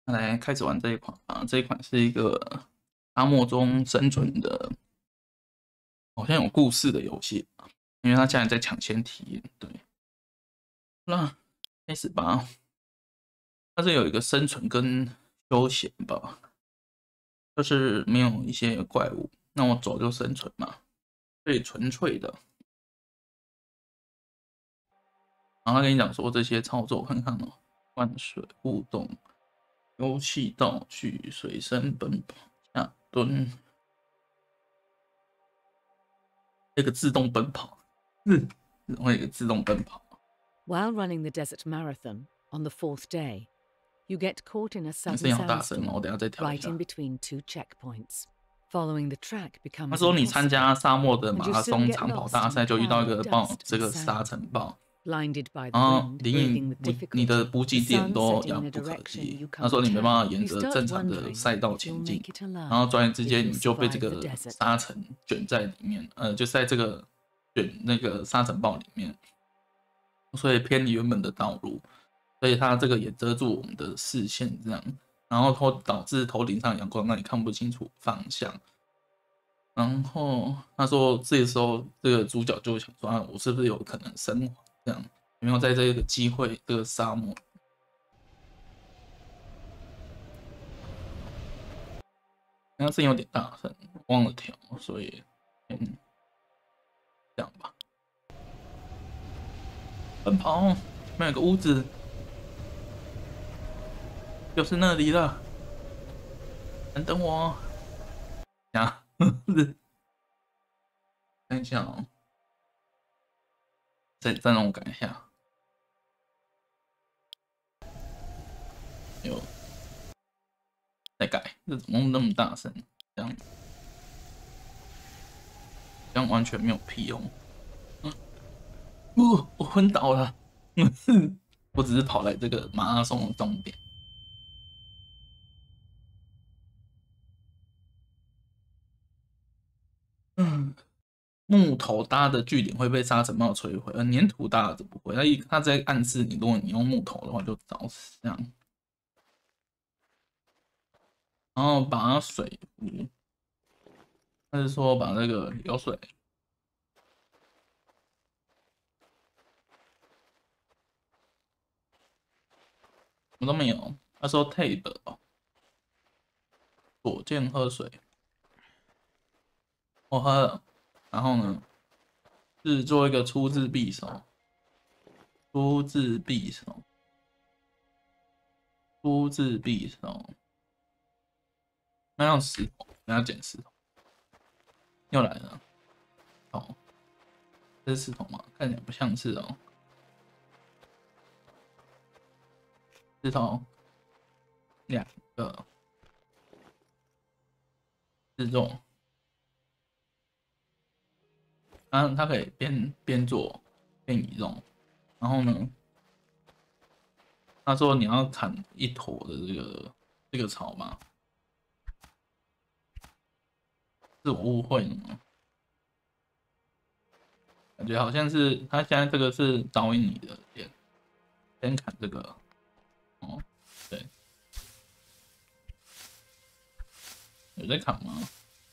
来开始玩这一款啊，这一款是一个沙漠中生存的，好像有故事的游戏，因为它现在在抢先体验。对，那开始吧。它是有一个生存跟休闲吧，就是没有一些怪物，那我走就生存嘛，最纯粹的。然后他跟你讲说这些操作，看看哦，换水互动、游戏道具、随身奔跑、下蹲，那个自动奔跑，会有一个自动奔跑。 While running the desert marathon on the 4th day, you get caught in a 声 sudden 音好大声哦，我 sandstorm 等下再调一 right 下。 in between 2 checkpoints. Following the track 他 becomes 说你参加 impossible, 沙漠的 and 马 you 拉 soon 松 get 长跑 lost 大 in a 赛，就遇 cloud 到一 of 个 dust 这 and 个沙 sand. 尘暴， Blinded by the 然后 wind, 离 breathing with 你的 difficulty, 补 the 给点 sun 都 setting in a 不可 direction 及。 you 他 can't 说你没办法 turn, 沿 you 着 start 正常的 wondering 赛道 if you'll 前进， make it 然 alive, 后转眼之 if 间 you'll 你就被这 survive the 个 desert. 沙尘卷在里面，就在这个那个沙尘暴里面，所以偏离原本的道路，所以它这个也遮住我们的视线，这样，然后导致头顶上阳光让你看不清楚方向。然后他说，这时候这个主角就想说，我是不是有可能生还？这样有没有在这个机会，这个沙漠？那声音有点大声，忘了调，所以这样吧。奔跑，那边有个屋子，就是那里了。等我，呀，看一下哦，再让我改一下。有，再改，这怎么那么大声？这样完全没有屁用。我昏倒了。我只是跑来这个马拉松的终点。木头搭的据点会被沙尘暴摧毁，而粘土搭的不会。它在暗示你，如果你用木头的话就找死这样。然后把水壶，他是说把那个流水，我都没有。他说 tape 哦，左键喝水，我喝了。然后呢，制作一个出自匕首，出自匕首，出自匕首。那用石头，等下捡石头。又来了，哦，这是石头吗？看起来不像是哦。石头2个，制作。它可以边做边移动。然后呢，他说你要砍一坨的这个草吗？是我误会了吗？感觉好像是他现在这个是导引你的点，先砍这个。哦，对，有在砍吗？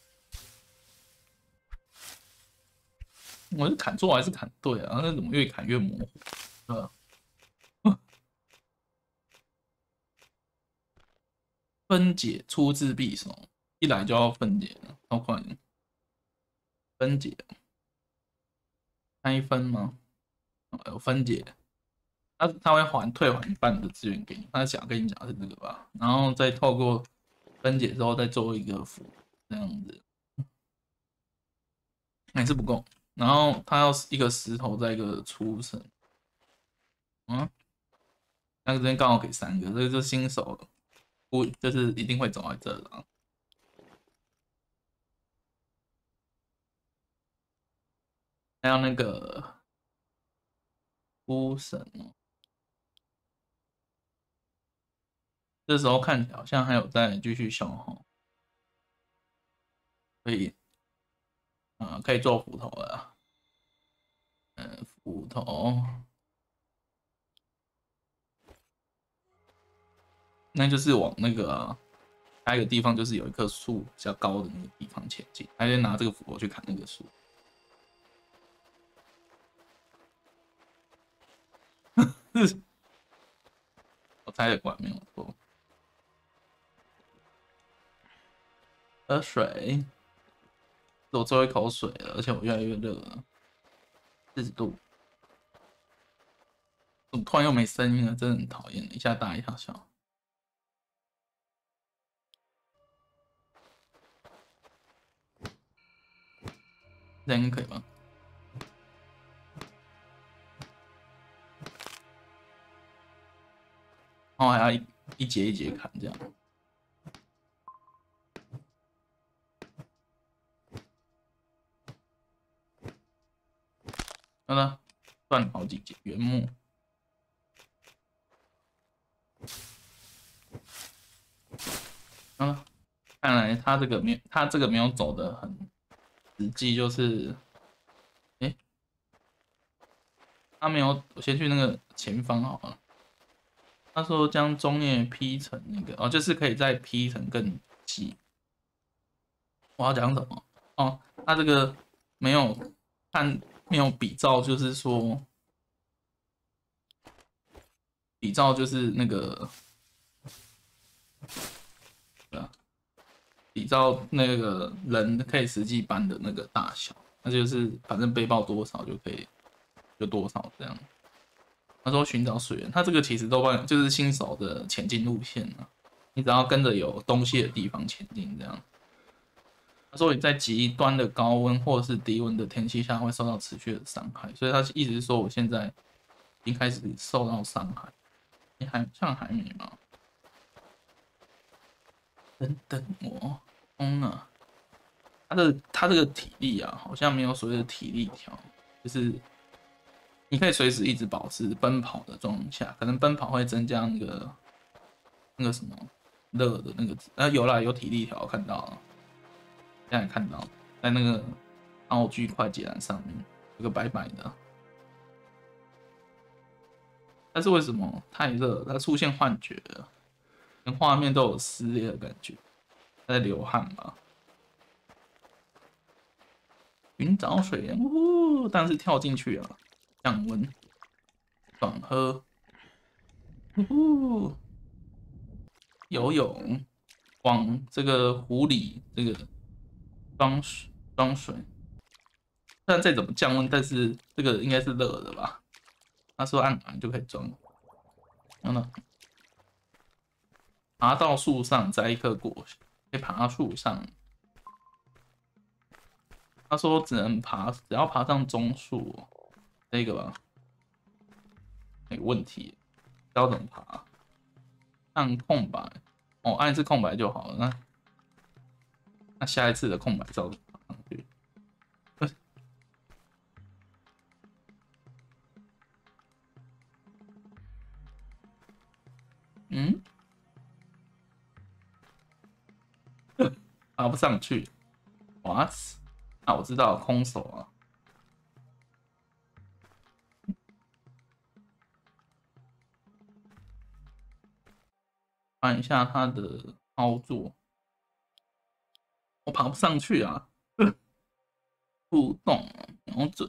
我是砍错还是砍对啊？那怎么越砍越模糊？对吧？分解出自匕首，一来就要分解了，超快的。分解，开分吗？有分解，他会退还一半的资源给你。他想跟你讲是这个吧？然后再透过分解之后再做一个符，这样子还是不够。然后他要一个石头再一个出绳，那个这边刚好给3个，这就是新手了，就是一定会走在这的。还有那个出绳哦，这时候看起来好像还有在继续消耗，所以可以做斧头了。斧头。 那就是往那个、下一个地方就是有一棵树比较高的那个地方前进，还得拿这个斧头去砍那个树。我猜的果然没有错。喝水，我最后一口水了，而且我越来越热了，40度。怎么突然又没声音了？真的很讨厌，一下大一下小。这样可以吗？然后还要一节一节砍这样。好了，断好几节原木。好了，看来他这个没有走的很实际，就是，他没有，我先去那个前方好了。他说将中叶劈成那个哦，就是可以再劈成更细。我要讲什么？哦，他这个没有没有比照，就是说比照就是那个，对啊，比照那个人可以实际搬的那个大小，那就是反正背包多少就可以就多少这样。他说寻找水源，他这个其实都就是新手的前进路线啊，你只要跟着有东西的地方前进这样。他说你在极端的高温或是低温的天气下会受到持续的伤害，所以他意思是说我现在已经开始受到伤害。你还没吗？等等我，啊，他这个体力啊，好像没有所谓的体力条，就是你可以随时一直保持奔跑的状况下，可能奔跑会增加那个什么热的那个，有啦，有体力条看到了，现在看到在那个奥剧快捷栏上面有个白白的，但是为什么太热，它出现幻觉了，连画面都有撕裂的感觉，在流汗吧？寻找水源，但是跳进去啊，降温，爽喝，游泳，往这个湖里这个装水。虽然再怎么降温，但是这个应该是热的吧？他说按就可以装。然后呢，爬到树上摘一颗果实，可以爬到树上。他说只要爬上棕树，这个吧，没问题。要怎么爬？按空白，哦，按一次空白就好了。那下一次的空白照爬上去。嗯，爬不上去。What？啊，我知道，空手啊。看一下他的操作，我爬不上去啊。互动，瞄准。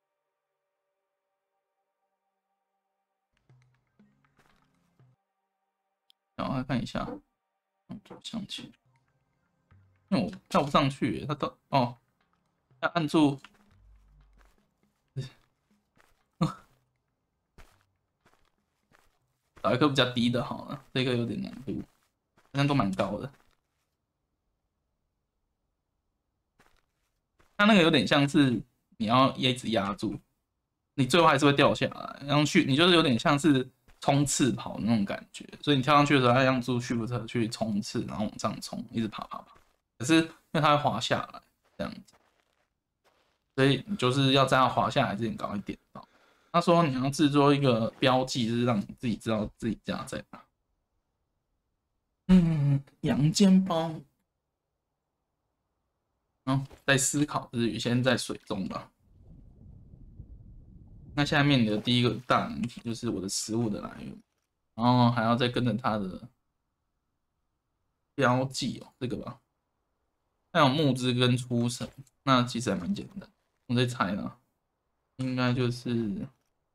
然后看一下，上去，因为我跳不上去，他都哦，要按住，找一个比较低的好了，这个有点难度，好像都蛮高的。它那个有点像是你要一直压住，你最后还是会掉下来，然后你就是有点像是冲刺跑那种感觉，所以你跳上去的时候，要用助 Shift 去冲刺，然后往上冲，一直爬。可是因为它会滑下来这样子，所以你就是要在它滑下来之前赶快点到。他说你要制作一个标记，就是让你自己知道自己家在哪。羊肩包。在思考之余，先在水中吧。那下面的第一个大难题就是我的食物的来源，然后还要再跟着它的标记哦，这个吧，还有木质跟出神，那其实还蛮简单。我在猜呢，应该就是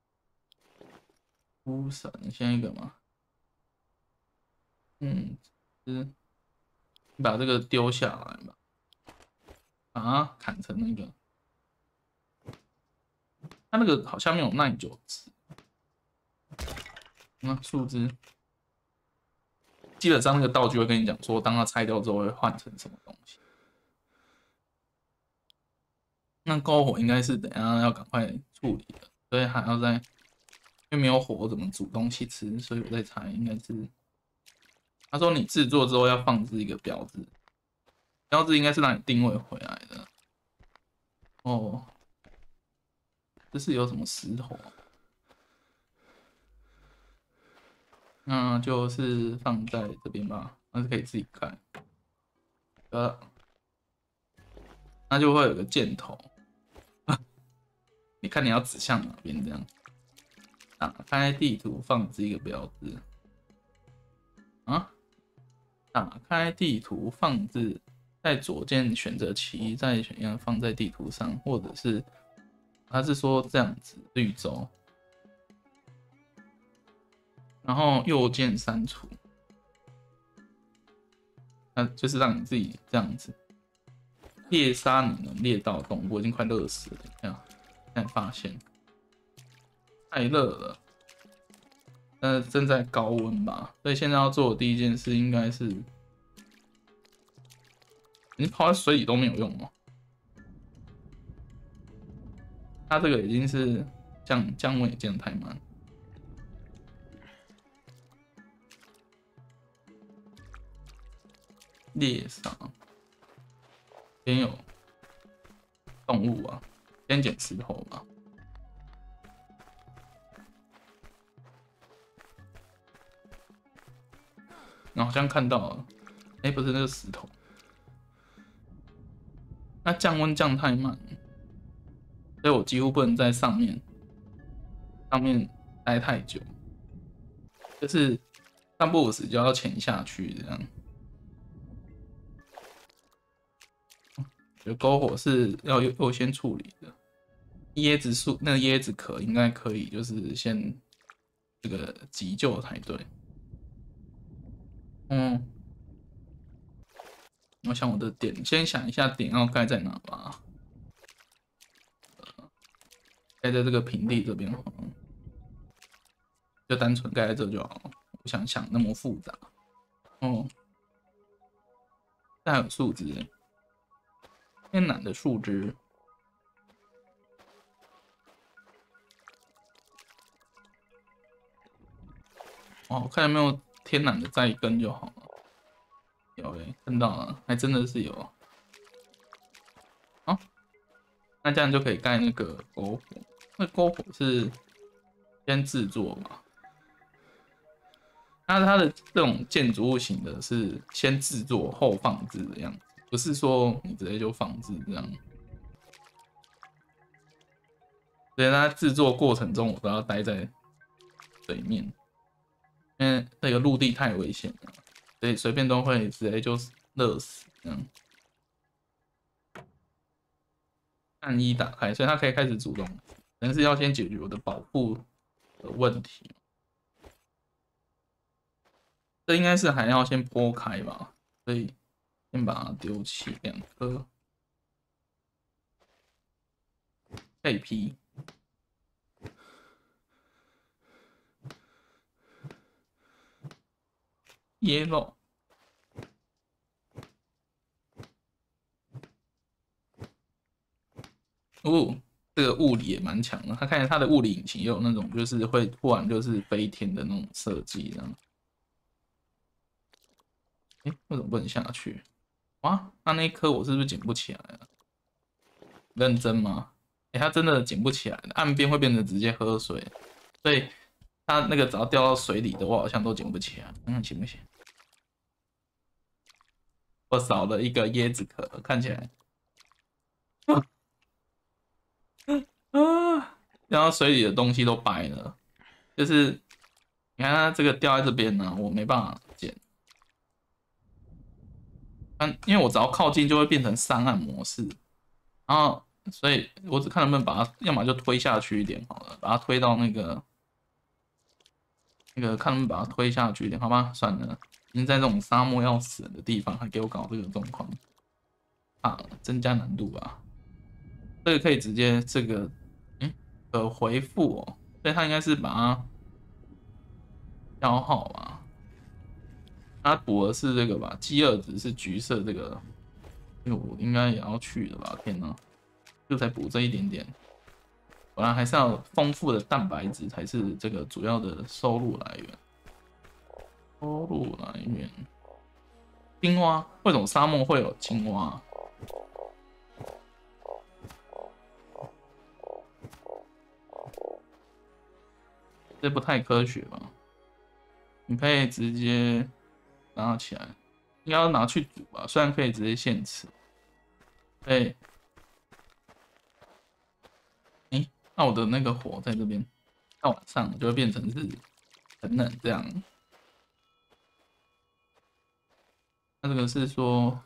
出神先一个嘛，是你把这个丢下来吧，把它砍成那个，它那个好像没有耐久值，树枝。基本上那个道具会跟你讲说，当它拆掉之后会换成什么东西。那篝火应该是等一下要赶快处理的，所以还要在，因为没有火怎么煮东西吃，所以我在猜应该是，他说你制作之后要放置一个标志，标志应该是让你定位回来的。哦，这是有什么石头啊？那就是放在这边吧，那是可以自己盖。那就会有个箭头，你看你要指向哪边这样。打开地图，放置一个标志。啊，打开地图，放置在左键选择其一，再选样放在地图上，或者是他是说这样子绿洲，然后右键删除，那就是让你自己这样子猎杀你能猎到的动物。我已经快热死了，这样才发现太热了。正在高温吧，所以现在要做的第一件事应该是，你泡在水里都没有用哦。它这个已经是降温也降得太慢。猎杀，边有动物啊，先捡石头吧。好像看到了，不是那个石头。那降温降太慢，所以我几乎不能在上面待太久，就是三不五时就要潜下去这样。觉得篝火是要优先处理的。椰子树那个椰子壳应该可以，就是先这个急救才对。我想我的点，先想一下点要盖在哪吧。盖在这个平地这边好了，就单纯盖在这就好，不想想那么复杂。这还有树枝，天然的树枝。看有没有天然的再一根就好了。有看到了，还真的是有。那这样就可以盖那个篝火。那篝火是先制作嘛？那它的这种建筑物型的是先制作后放置的样子，不是说你直接就放置这样。所以它制作过程中我都要待在水面，因为那个陆地太危险了，所以随便都会直接就热死这样。按一打开，所以它可以开始主动，但是要先解决我的保护的问题。这应该是还要先剥开吧，所以先把它丢弃2颗废皮。yellow。这个物理也蛮强的，它看起来它的物理引擎也有那种就是会突然就是飞天的那种设计，这样。为什么不能下去？哇，那一颗我是不是捡不起来了？认真吗？它真的捡不起来了，岸边会变成直接喝水，所以它那个只要掉到水里的，我好像都捡不起来。看看行不行？我少了一个椰子壳，看起来。然后水里的东西都白了，就是你看它这个掉在这边呢，我没办法捡。 因为我只要靠近就会变成上岸模式，然后所以我只看能不能把它，要么就推下去一点好了，把它推到那个看能不能把它推下去一点，好吧？算了，已经在这种沙漠要死人的地方，还给我搞这个状况啊，增加难度吧。这个可以直接回复哦，所以它应该是把它消耗吧。它补的是这个吧，饥饿值是橘色这个，我应该也要去的吧？天哪，就才补这一点点，本来还是要丰富的蛋白质才是这个主要的收入来源。收入来源，青蛙，为什么沙漠会有青蛙？这不太科学吧？你可以直接拿起来，应该要拿去煮吧？虽然可以直接现吃。对，那我的那个火在这边，到晚上就会变成是很冷这样。那这个是说，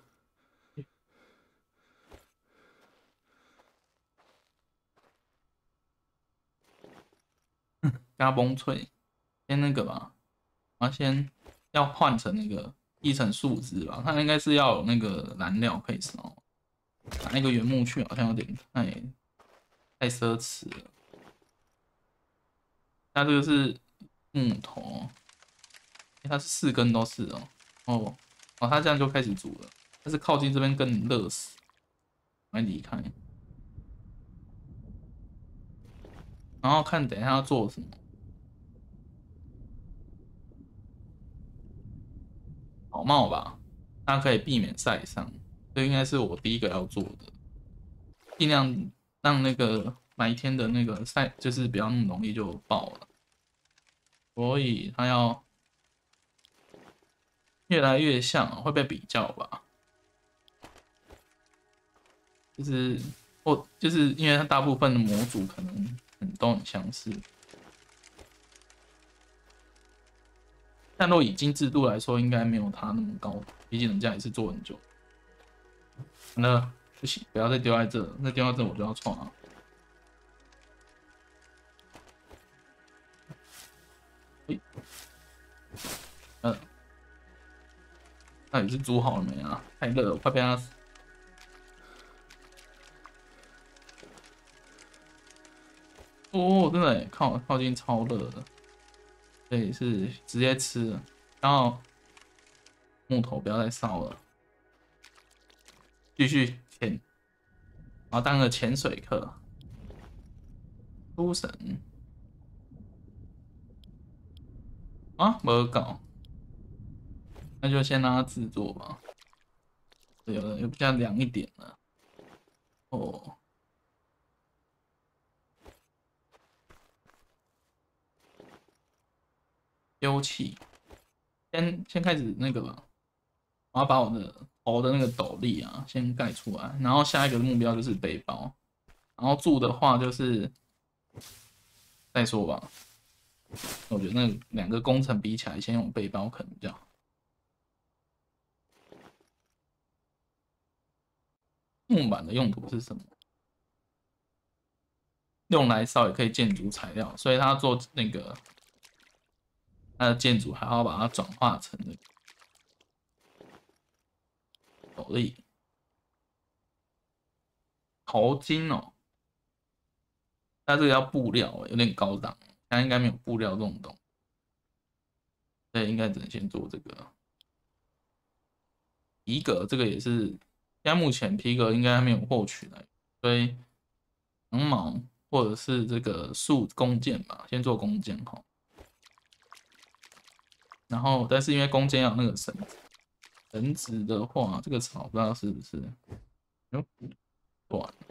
加崩脆，先那个吧，然后先要换成那个一层树枝吧，它应该是要有那个燃料可以烧。拿那个原木去好像有点太奢侈了。它这个是木头，它是4根都是哦，它这样就开始煮了，但是靠近这边更热死，来离开，然后看等一下要做什么。草帽吧，它可以避免晒伤，这应该是我第一个要做的，尽量让那个白天的那个晒就是不要那么容易就爆了，所以它要越来越像，会被比较吧，就是因为它大部分的模组可能都很相似，但若以精致度来说，应该没有它那么高，毕竟人家也是做很久。那不行，不要再丢在这，那丢在这我就要创啊。那你是煮好了没啊？太热了，快被它死。哦，真的靠近超热的，所以是直接吃了，然后木头不要再烧了，继续潜，然后当个潜水客，出神啊，没搞，那就先让它制作吧。有的又比较凉一点了。哦，丢弃，先开始那个吧，我要把我的头的那个斗笠啊先盖出来，然后下一个目标就是背包，然后住的话就是再说吧。我觉得那2个工程比起来，先用背包可能比较好。木板的用途是什么？用来烧也可以建筑材料，所以它做那个它的建筑还要把它转化成那个斗笠、头巾哦。它这个要布料，有点高档，它应该没有布料这种东西，所以应该只能先做这个皮革。这个也是，现在目前皮革应该还没有获取来，所以羊毛或者是这个树弓箭吧，先做弓箭好。然后，但是因为弓箭要那个绳子，绳子的话，这个草不知道是不是短。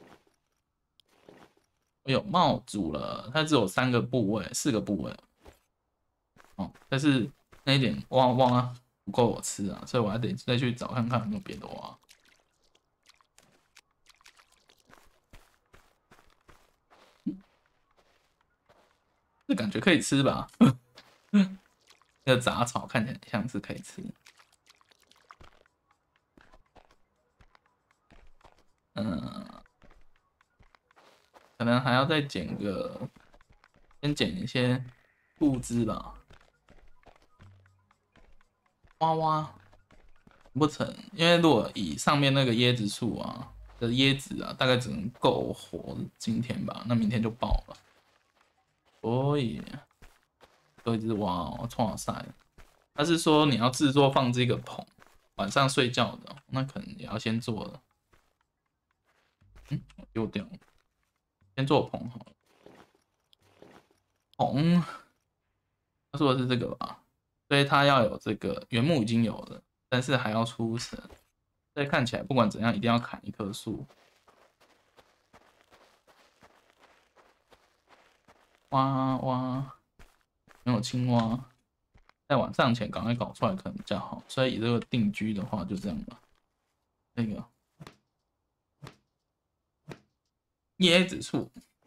哎呦，帽组了，它只有3个部位、4个部位哦，但是那一点蛙啊不够我吃啊，所以我还得再去找看看有没有别的蛙。这感觉可以吃吧？那个杂草看起来像是可以吃。 可能还要再捡个，先捡一些物资吧。哇哇，不成，因为如果以上面那个椰子树啊的椰子啊，大概只能够活今天吧，那明天就爆了。所以，一直挖哦，哇塞！他是说你要制作放这个棚，晚上睡觉的，那可能也要先做了。丢掉，先做棚好了。棚，他说的是这个吧？所以他要有这个原木已经有了，但是还要出神。所以看起来不管怎样，一定要砍一棵树。哇哇，没有青蛙，在晚上前赶快搞出来可能比较好。所以以这个定居的话，就这样吧。那个椰子树，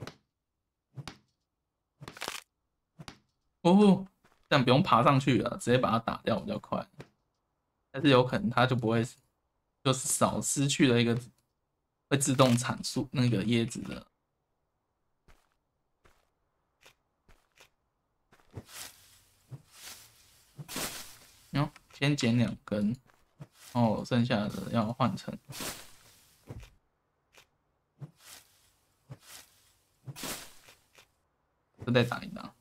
哦，这样不用爬上去了，直接把它打掉比较快。但是有可能它就不会，就是少失去了一个会自动产出那个椰子的。先剪2根，然后剩下的要换成。再打一打。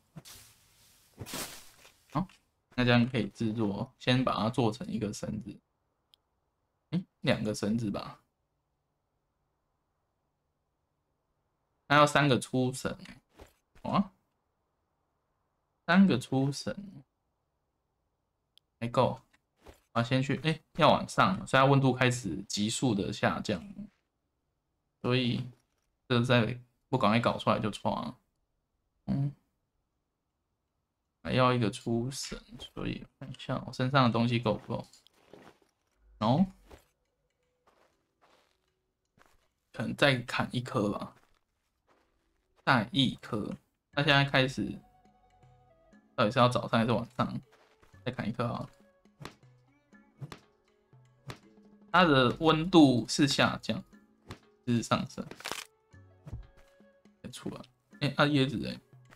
好，那这样可以制作，先把它做成一个绳子。2个绳子吧。那要3个粗绳。哇，3个粗绳还够。啊，先去，要往上，所以它温度开始急速的下降，所以这再不赶快搞出来就错了。还要一个粗绳，所以看一下我身上的东西够不够。哦，可能再砍1颗吧，再1颗。那现在开始，到底是要早上还是晚上？再砍1颗啊。它的温度是下降，是上升。出来，椰子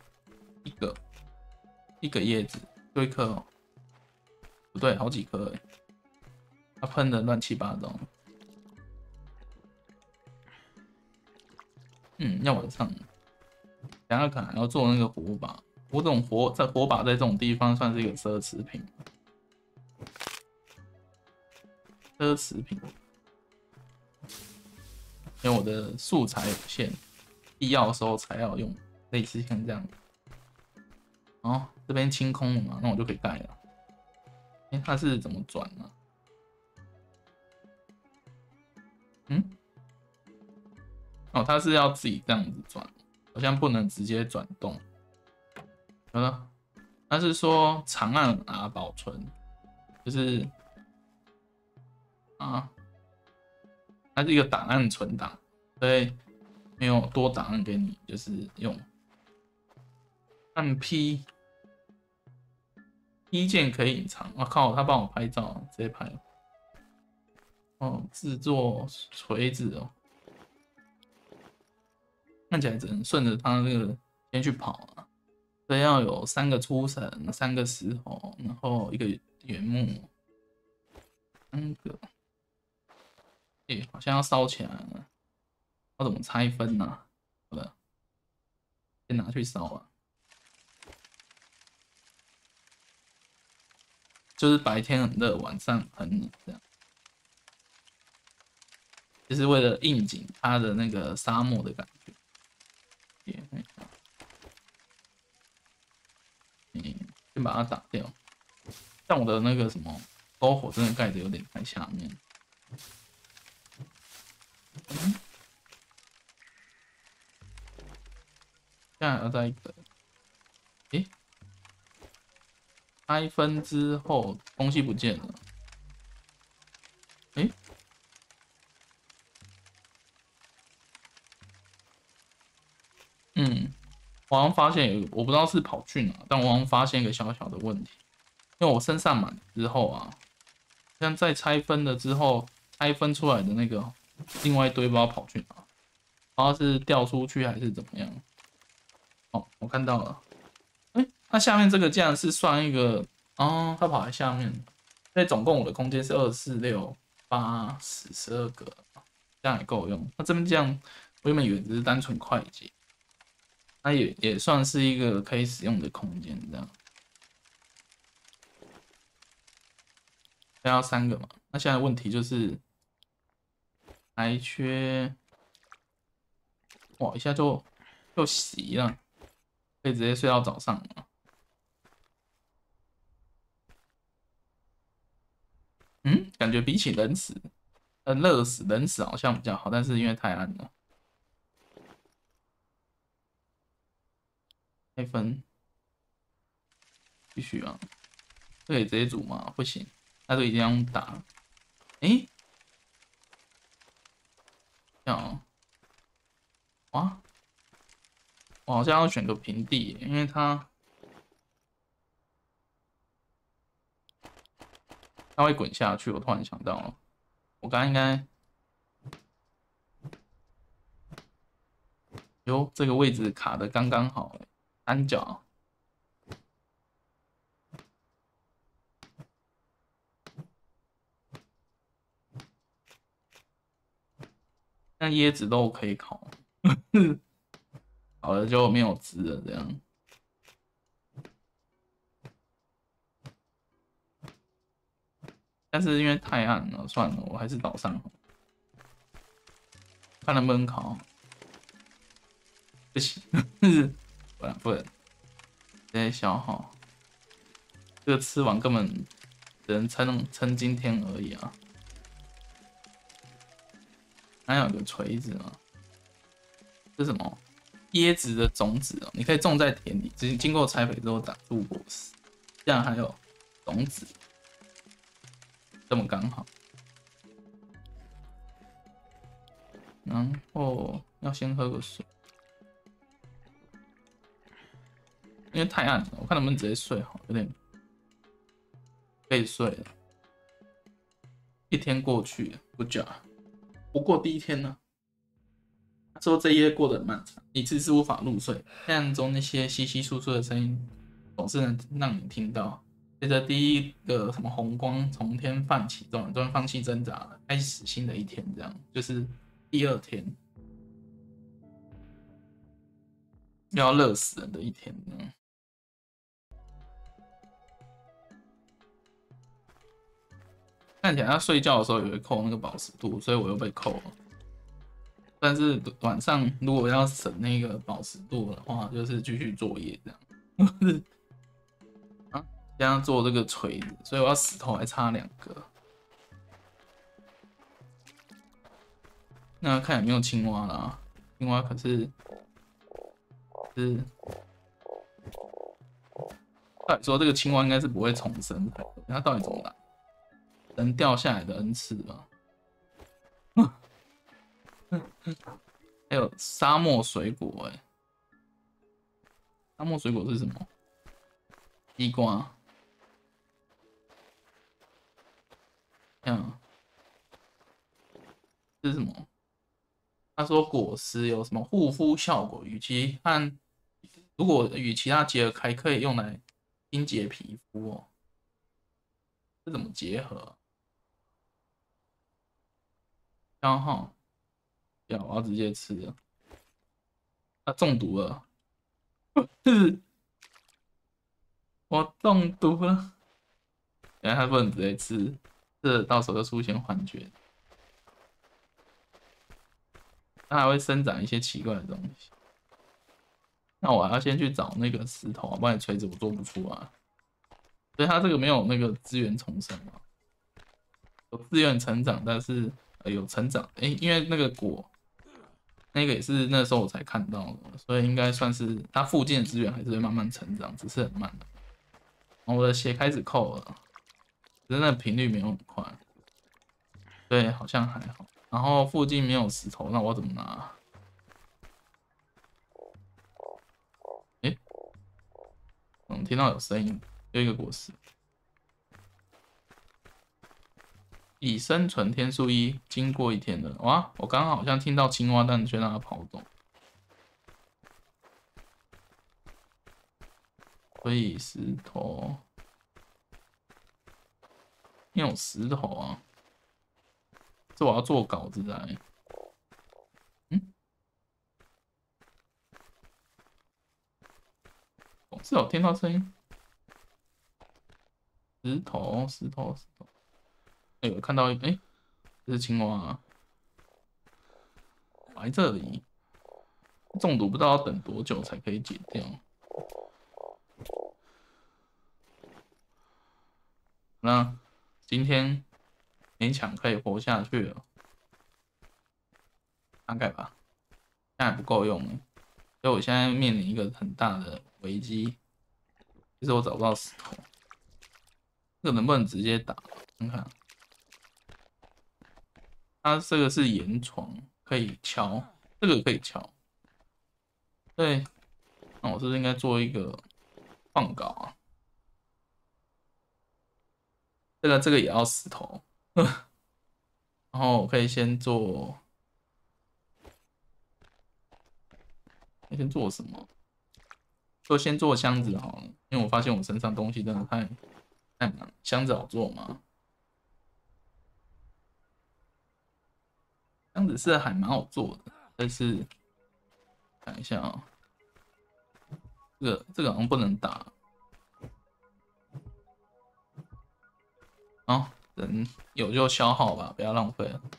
一个叶子，就1颗哦。不对，好几颗它喷的乱七八糟。要晚上，等下可能还要做那个火把。这种火把在这种地方算是一个奢侈品。因为我的素材有限，必要的时候才要用，类似像这样。这边清空了嘛，那我就可以盖了。它是怎么转呢？它是要自己这样子转，好像不能直接转动。好了，它是说长按R保存，就是它是一个档案存档，所以没有多档案给你，就是用按 P 键可以隐藏。我靠，他帮我拍照，直接拍。制作锤子哦，看起来只能顺着它这个先去跑啊。所以要有3个粗绳，3个石头，然后1个原木，3个。好像要烧起来了，要怎么拆分呢？好了，先拿去烧啊。就是白天很热，晚上很冷这样。就是为了应景它的那个沙漠的感觉。先把它打掉。像我的那个什么篝火真的盖的有点太下面。现在还要再一个。开分之后东西不见了。我好像发现有一个，我不知道是跑去哪，但我好像发现一个小小的问题，因为我身上满之后啊，像在拆分了之后，拆分出来的那个另外一堆不知道跑去哪，不知道是掉出去还是怎么样。哦，我看到了。哎，那下面这个竟然是算一个哦，它跑在下面。所以总共我的空间是2、4、6、8、10、12个，这样也够用。那这边这样，我原本以为只是单纯快捷，那也算是一个可以使用的空间，这样。要3个嘛？那现在问题就是还缺，哇，一下就洗了，可以直接睡到早上了。嗯，感觉比起冷死，热死、冷死好像比较好，但是因为太暗了，黑分必须啊，这可以直接煮吗？不行，那就一定要用打。诶，这样哦，哇，我好像要选个平地耶，因为它会滚下去。我突然想到了，我刚刚应该哟，这个位置卡的刚刚好耶，单脚。那椰子肉可以烤，烤了就没有汁了，这样。但是因为太暗了，算了，我还是早上看能不能烤。不行，不能，直接消耗。这个吃完根本只能撑今天而已啊。还有个锤子吗？这是什么？椰子的种子哦，你可以种在田里，经过栽培之后长出果实。这样还有种子，这么刚好。然后要先喝个水，因为太暗了，我看能不能直接睡好，有点可以睡了。一天过去了，Good job。不过第一天呢，说这一夜过得很漫长，一次是无法入睡，黑暗中那些稀稀疏疏的声音总是能让你听到。接着第一个什么红光从天泛起，终于放弃挣扎了，开始新的一天，这样就是第2天，要热死人的一天。看起来他睡觉的时候也会扣那个保湿度，所以我又被扣了。但是晚上如果要省那个保湿度的话，就是继续作业这样。啊，这样做这个锤子，所以我要石头还差2个。那看有没有青蛙啦？青蛙可是照理说这个青蛙应该是不会重生的，它到底怎么来？人掉下来的恩赐吧。还有沙漠水果，沙漠水果是什么？西瓜。嗯，这是什么？他说果实有什么护肤效果？如果与其他结合，还可以用来清洁皮肤哦。这怎么结合？消耗，要我要直接吃了。它中毒了，是我中毒了。原来它不能直接吃，这到时候就出现幻觉。它还会生长一些奇怪的东西。那我还要先去找那个石头啊，不然锤子我做不出来。所以它这个没有那个资源重生嘛，有自愿成长，但是有成长，因为那个果，那个也是那时候我才看到的，所以应该算是它附近的资源还是会慢慢成长，只是很慢的。我的血开始扣了，只是那个频率没有很快，对，好像还好。然后附近没有石头，那我怎么拿？诶，听到有声音，有一个果实。 已生存天数1，经过1天了。哇，我刚刚好像听到青蛙，但却让它跑走。所以石头，你有石头啊？这我要做稿子来。嗯，我是有听到声音。石头，石头，石头。哎，我看到，哎，这是青蛙啊，摆在这里。中毒不知道要等多久才可以解掉。那今天勉强可以活下去了，大概吧。但还不够用呢，所以我现在面临一个很大的危机，就是我找不到石头。这个能不能直接打？看看，它这个是岩床，可以敲，这个可以敲。对，那我是不是应该做一个放稿啊？这个也要石头，然后我可以先做。先做什么？就先做箱子好了，因为我发现我身上东西真的太难。箱子好做吗？箱子是还蛮好做的，但是看一下啊、这个好像不能打。哦，人有就消耗吧，不要浪费了。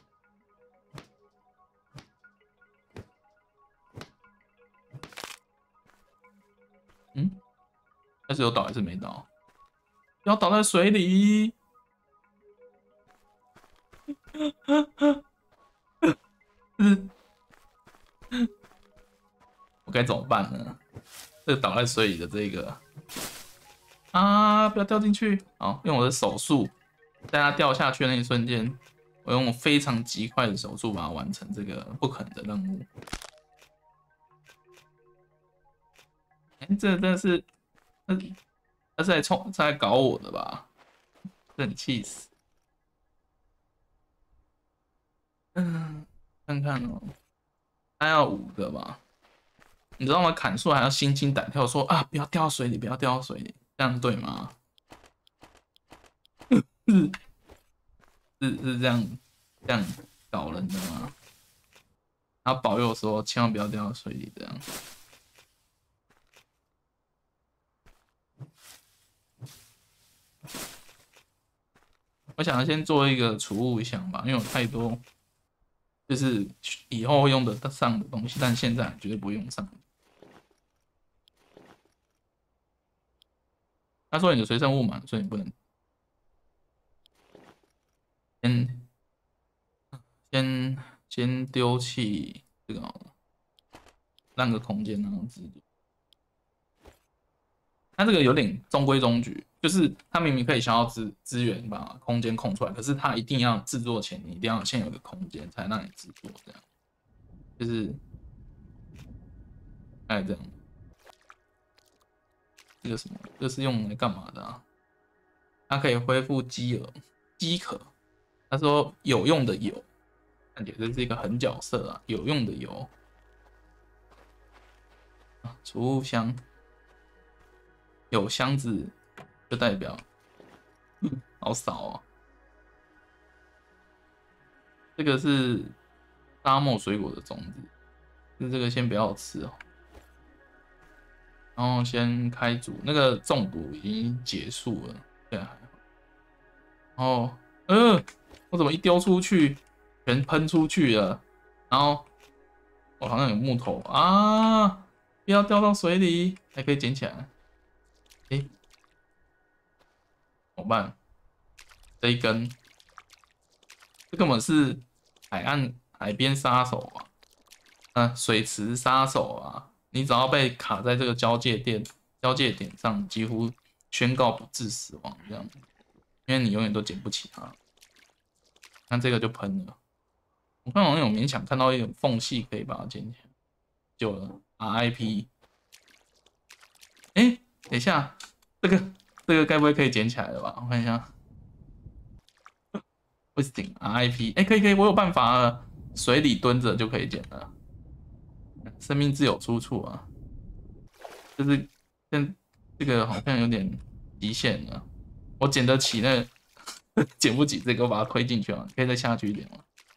嗯，但是有倒还是没倒？要倒在水里。我该怎么办呢？这个倒在水里的这个啊，不要掉进去！好，用我的手速，在它掉下去的那一瞬间，我用非常极快的手速把它完成这个不可能的任务。哎，这真的是，他是在搞我的吧？这很气死。嗯，看看哦，他要5个吧？你知道吗？砍树还要心惊胆跳，说啊，不要掉到水里，不要掉到水里，这样对吗？是是这样搞人的吗？他保佑说千万不要掉到水里，这样。我想要先做一个储物箱吧，因为有太多就是以后会用得上的东西，但现在绝对不会用上。他说你的随身物满，所以你不能先先丢弃这个好了，让个空间那样子。它这个有点中规中矩，就是它明明可以消耗资源把空间空出来，可是它一定要制作前，你一定要先有一个空间才让你制作，这样就是哎这样。这个什么？这是用来干嘛的啊？它可以恢复饥渴。他说有用的油，感觉这是一个狠角色啊，有用的油。储物箱有箱子就代表好少哦。这个是沙漠水果的种子，这个先不要吃哦。然后先开煮，那个中毒已经结束了，对啊。然后，我怎么一丢出去，全喷出去了？然后我好像有木头啊，不要掉到水里，还可以捡起来。诶，怎么办？这一根，这根本是海边杀手啊，水池杀手啊！你只要被卡在这个交界点上，几乎宣告不治死亡这样，因为你永远都捡不起它。那这个就喷了，我看好像有勉强看到一点缝隙可以把它捡起来，救了 RIP。哎，等一下，这个该不会可以捡起来了吧？我看一下。 不行 RIP， 哎、可以，我有办法了，水里蹲着就可以捡了。生命自有出处啊，就是现这个好像有点极限了，我捡得起那个捡不起这个，我把它推进去啊，可以再下去一点吗？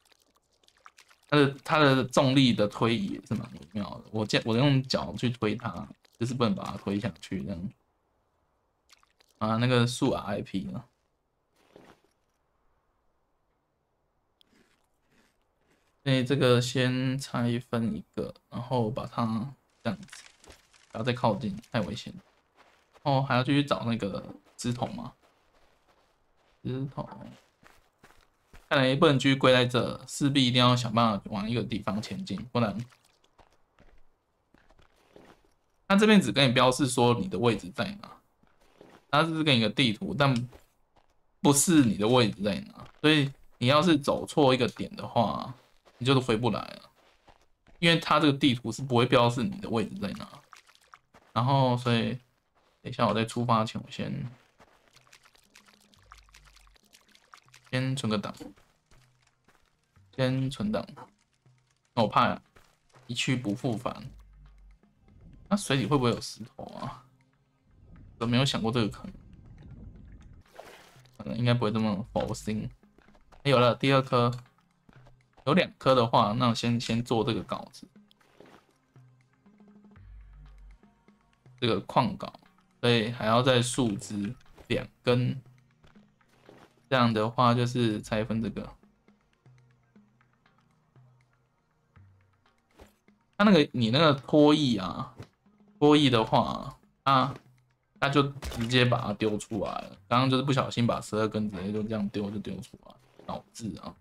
它的重力的推移也是蛮微妙的，我用脚去推它，就是不能把它推下去这样。啊，那个树 RIP 了。所以这个先拆分一个，然后把它这样子，不要再靠近，太危险。哦，还要继续找那个枝筒吗？枝筒，看来不能继续跪在这，势必一定要想办法往一个地方前进，不然它这边只跟你标示说你的位置在哪，它只是给你个地图，但不是你的位置在哪，所以你要是走错一个点的话，你就是回不来了，因为它这个地图是不会标示你的位置在哪。然后，所以等一下我在出发前，我先存个档，先存档。我怕一去不复返。那水里会不会有石头啊？我没有想过这个可能。可能应该不会这么佛心。有了第二颗，有2颗的话，那我先做这个稿子，这个矿稿，所以还要再树枝2根，这样的话就是拆分这个。它那个你那个拖曳啊，拖曳的话，它就直接把它丢出来了。刚刚就是不小心把12根直接就这样丢出来，导致啊。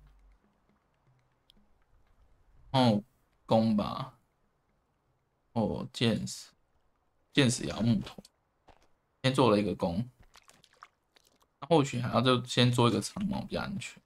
哦，弓吧，哦，箭矢也要木头，先做了一个弓，或许还要就先做一个长矛比较安全。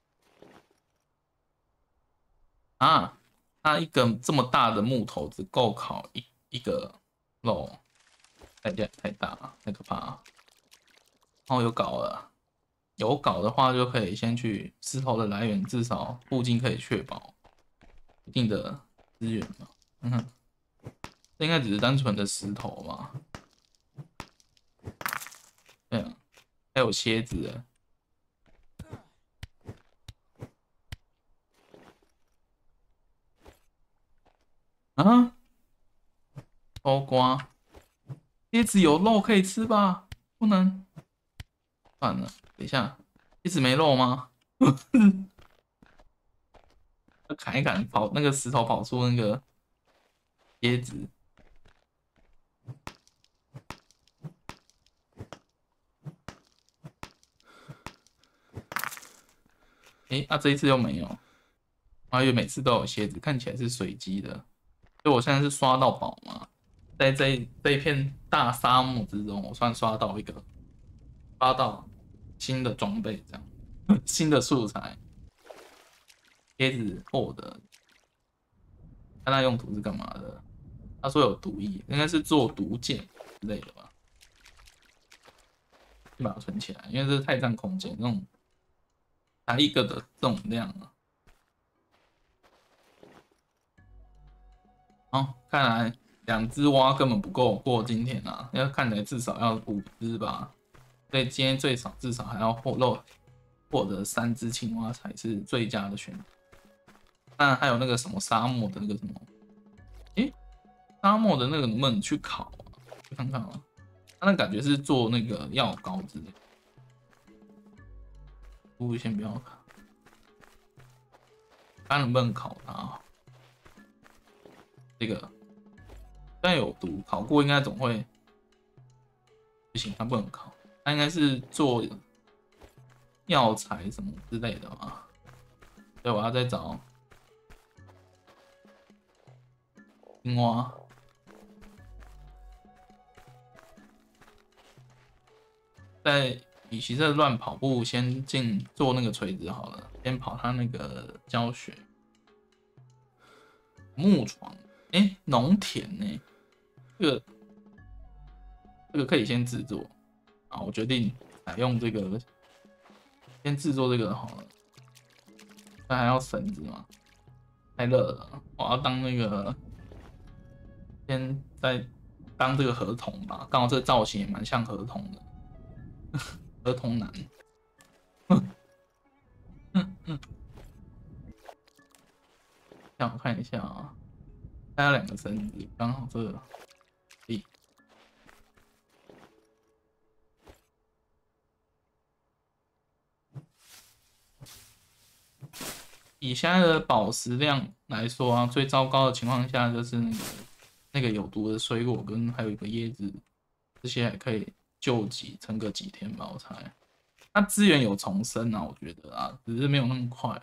啊，它一个这么大的木头只够烤一个肉，太大了，太可怕了。哦，有镐了，有镐的话就可以先去石头的来源，至少附近可以确保一定的资源嘛。嗯哼，这应该只是单纯的石头嘛。对啊，还有蝎子啊，偷瓜，蝎子有肉可以吃吧？不能，算了，等一下，蝎子没肉吗？砍一砍，跑那个石头跑出那个蝎子。这一次又没有，我还以为每次都有蝎子，看起来是随机的。所以我现在是刷到宝嘛，在这一片大沙漠之中，我算刷到刷到新的装备，这样新的素材。蝎子获得，看它用途是干嘛的？他说有毒液，应该是做毒箭之类的吧。先把它存起来，因为这太占空间，那种打一个的这种量啊。哦，看来2只蛙根本不够过今天啊，要看起来至少要5只吧。所以今天最少至少还要获得3只青蛙才是最佳的选择。当然还有那个什么沙漠的那个什么，沙漠的那个能不能去烤啊？去看看啊。他那感觉是做那个药膏之类的。先不要烤，看能不能烤它。这个虽然有毒，烤过应该总会不行，它不能烤，它应该是做药材什么之类的嘛。所以我要再找青蛙。与其是乱跑步，先做那个锤子好了，先跑它那个教学木床。农田呢？这个可以先制作。好，我决定采用这个，先制作这个好了。 那还要绳子吗？太热了，我要当那个，先再当这个合同吧。刚好这个造型也蛮像合同的，合同男。让我看一下啊，还有2个绳子，刚好这个。以现在的宝石量来说啊，最糟糕的情况下就是那个有毒的水果跟还有一个椰子，这些还可以救急撑个几天吧，我猜。它资源有重生啊，我觉得啊，只是没有那么快，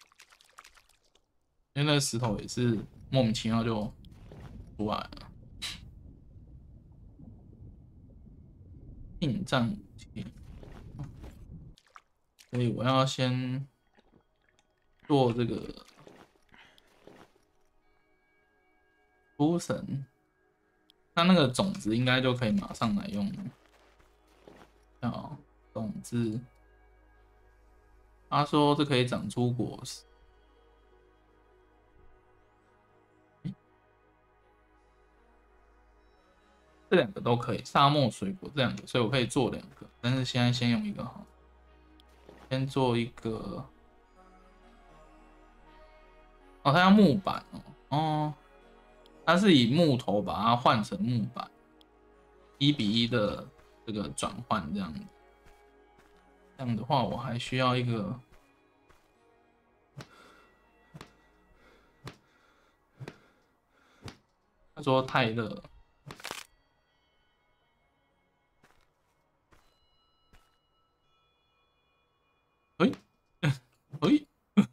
因为那个石头也是莫名其妙就出来了。应战武器，所以我要先做这个出神，那个种子应该就可以马上来用了。好，种子，他说这可以长出果实。这2个都可以，沙漠水果这2个，所以我可以做2个，但是现在先用一个好，先做一个。哦，它要木板哦，哦，它是以木头把它换成木板，1:1的这个转换这样子。这样的话，我还需要一个。他说太热。哎哎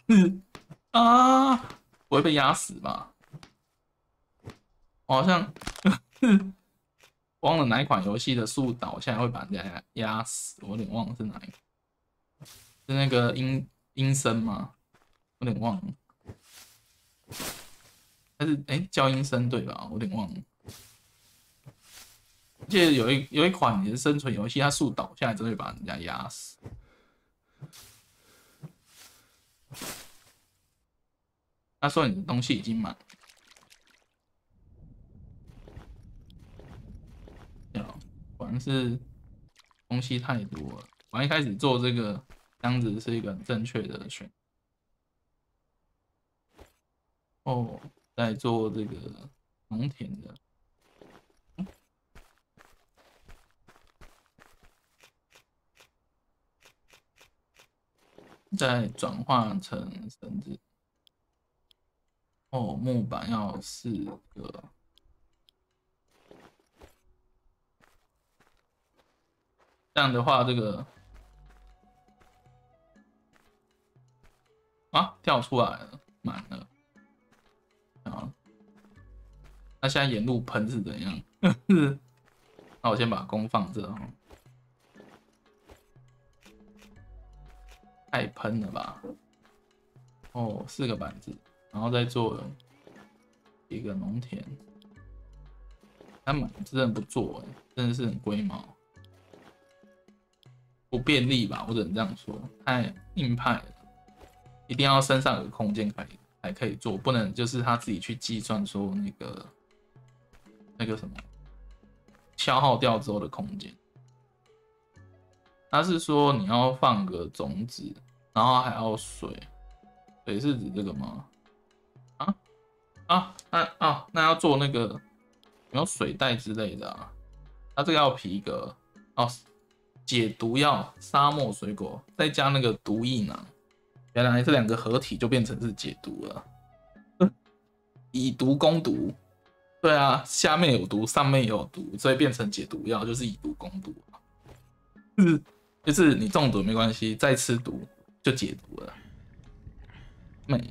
啊！不会被压死吧？我好像忘了哪一款游戏的速导现在会把人家压死，我有点忘了是哪一个，是那个阴森吗？我有点忘了，还是叫阴森对吧？我有点忘了。记得有一款也是生存游戏，它速导下来真的会把人家压死。他说你的东西已经满了，果然是东西太多了。我一开始做这个箱子是一个很正确的选。哦，在做这个农田的。再转化成绳子。哦，木板要4个。这样的话，这个跳出来了，满了。好，那现在沿路喷是怎样？那我先把弓放这哦。太喷了吧？哦，4个板子，然后再做一个农田。他们真的不做真的是很龟毛，不便利吧？我只能这样说，太硬派了，一定要身上有空间才可以做，不能就是他自己去计算说那个什么消耗掉之后的空间。他是说你要放个种子，然后还要水，水是指这个吗？那要做那个有没有水袋之类的啊？它这个要皮革哦，解毒药、沙漠水果，再加那个毒液囊，原来这2个合体就变成是解毒了，以毒攻毒。对啊，下面有毒，上面也有毒，所以变成解毒药，就是以毒攻毒。就是你中毒没关系，再吃毒就解毒了。美。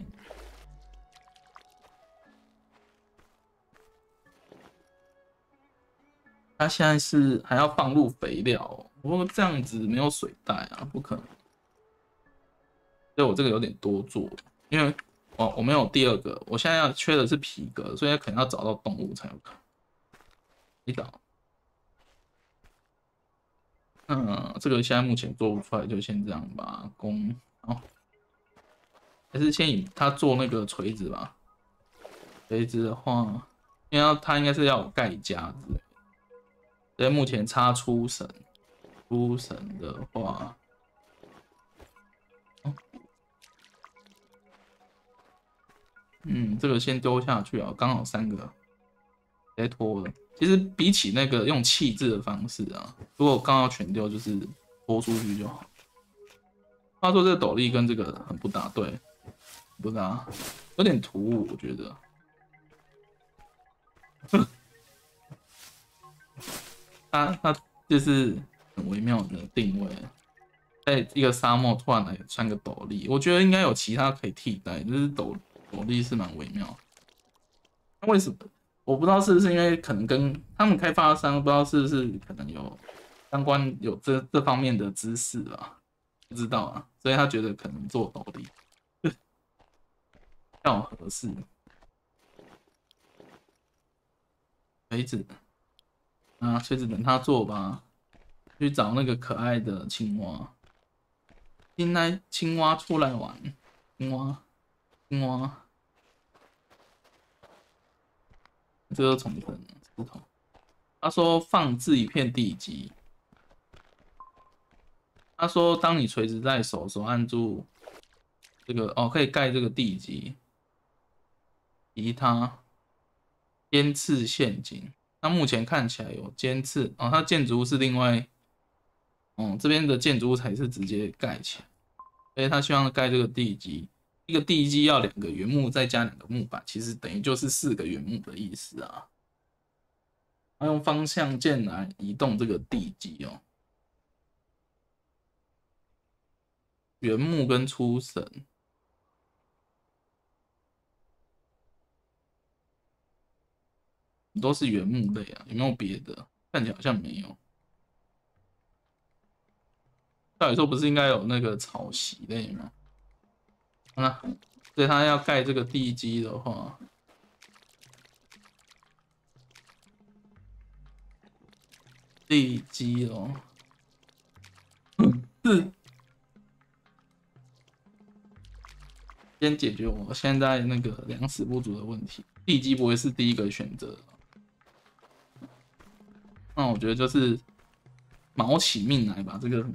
它现在是还要放入肥料不过这样子没有水袋啊，不可能。所以我这个有点多做，因为我没有第2个，我现在要缺的是皮革，所以可能要找到动物才有可能。一找，这个现在目前做不出来，就先这样吧。好。 还是先以他做那个锤子吧。锤子的话，因为他应该是要有盖夹之类的。所以目前插出神，出神的话，这个先丢下去啊，刚好3个，直接拖了。其实比起那个用弃置的方式啊，如果刚好全丢，就是拖出去就好。话说这个斗笠跟这个很不搭，对，不搭，有点突兀，我觉得。它就是很微妙的定位，在一个沙漠突然来穿个斗笠，我觉得应该有其他可以替代，就是斗笠是蛮微妙。为什么？我不知道是不是因为可能跟他们开发商不知道是不是可能有相关有这方面的知识啊，不知道啊，所以他觉得可能做斗笠较合适。锤子啊，锤子等他做吧，去找那个可爱的青蛙。现在青蛙出来玩，青蛙，青蛙，这个重生石头。他说放置一片地基。他说当你锤子在手，手按住这个哦，可以盖这个地基。其他尖刺陷阱，那目前看起来有尖刺哦，它建筑物是另外，这边的建筑物才是直接盖起来。所以他希望盖这个地基，一个地基要2个原木再加2个木板，其实等于就是4个原木的意思啊。要用方向键来移动这个地基哦。原木跟出神都是原木类啊，有没有别的？看起来好像没有。照理说不是应该有那个草席类吗？那所以他要盖这个地基的话，地基哦，是先解决我现在那个粮食不足的问题。地基不会是第一个选择，那我觉得就是卯起命来把这个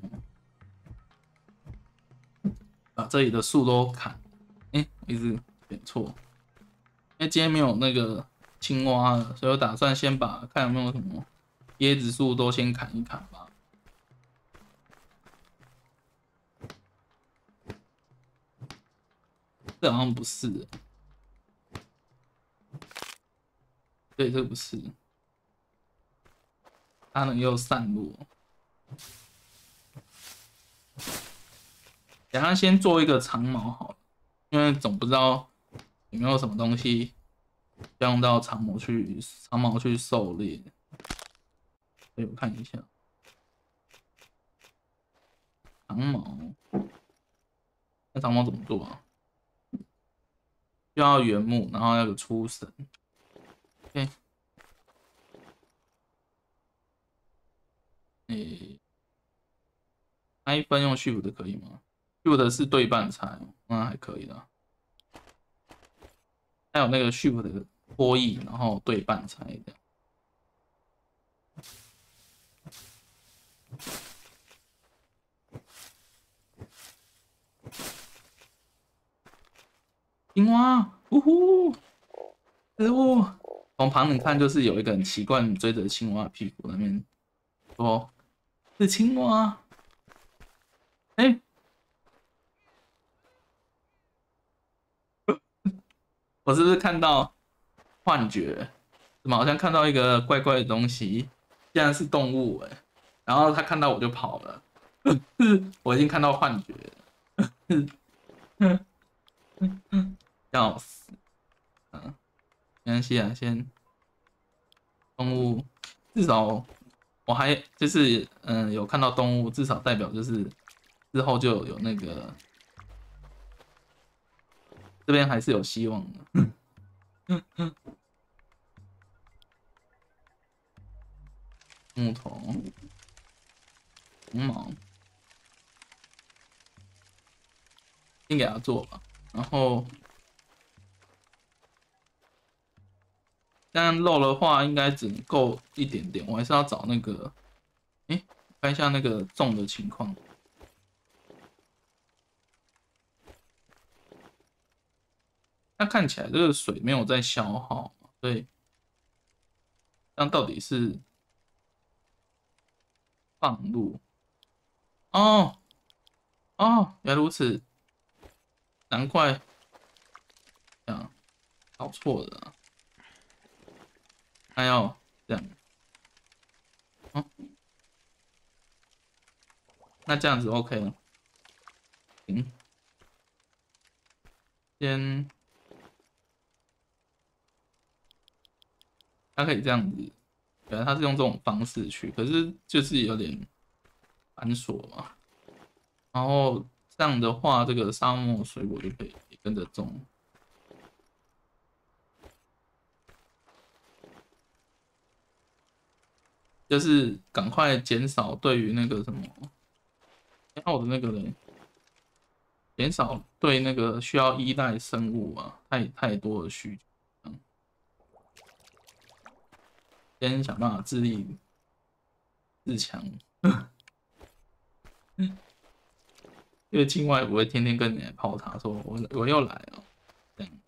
把这里的树都砍。一直点错，因为今天没有那个青蛙了，所以我打算先把看有没有什么椰子树都先砍一砍吧。这好像不是，对，这不是，它能又散落。等下先做一个长矛好了，因为总不知道有没有什么东西要用到长矛去狩猎。所以我看一下长矛，那长矛怎么做啊？要原木，然后要有出绳。OK，那一分用 Shift 的可以吗？Shift 是对半拆，那还可以啦。还有那个 Shift 的拖曳，然后对半拆的。青蛙，呜呼，食物。从旁人看就是有一个很奇怪追着青蛙的屁股那边说：是青蛙。我是不是看到幻觉？怎么好像看到一个怪怪的东西？竟然是动物然后他看到我就跑了，我已经看到幻觉了，笑死！没关系啊，先动物，至少我还就是有看到动物，至少代表就是之后就有那个这边还是有希望的。木头、红毛，先给他做吧。 然后但肉的话，应该只能够一点点，我还是要找那个，看一下那个种的情况。那看起来这个水没有在消耗，所以这样到底是放入？哦哦，原来如此，难怪这样搞错了啊，还要这样，哦，那这样子 OK 了，行，先它可以这样子，原来它是用这种方式去，可是就是有点繁琐嘛。然后这样的话，这个沙漠水果就可以跟着种，就是赶快减少对于那个什么，我的那个人减少对那个需要依赖生物啊，太多的需求。先想办法自立自强，因为境外不会天天跟你来泡茶，说我又来了。这样，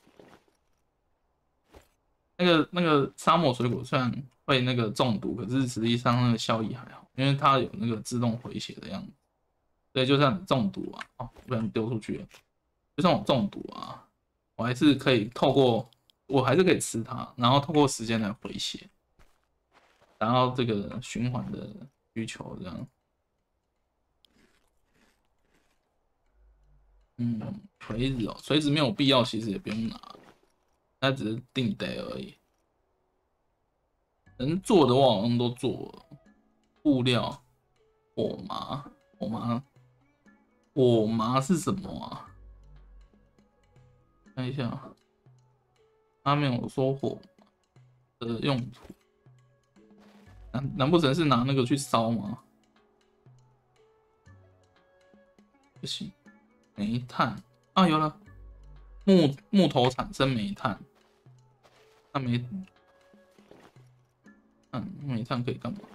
那个沙漠水果虽然会那个中毒，可是实际上那个效益还好，因为它有那个自动回血的样子。所以就算你中毒啊，哦，不然丢出去了，就算我中毒啊，我还是可以透过，我还是可以吃它，然后透过时间来回血，达到这个循环的需求，这样。锤子哦，锤子没有必要，其实也不用拿，它只是定得而已。能做的我好像都做了，布料、火麻、火麻、火麻是什么啊？看一下，他没有说火麻的用途。难不成是拿那个去烧吗？不行，煤炭啊，有了，木头产生煤炭，那煤炭可以干嘛？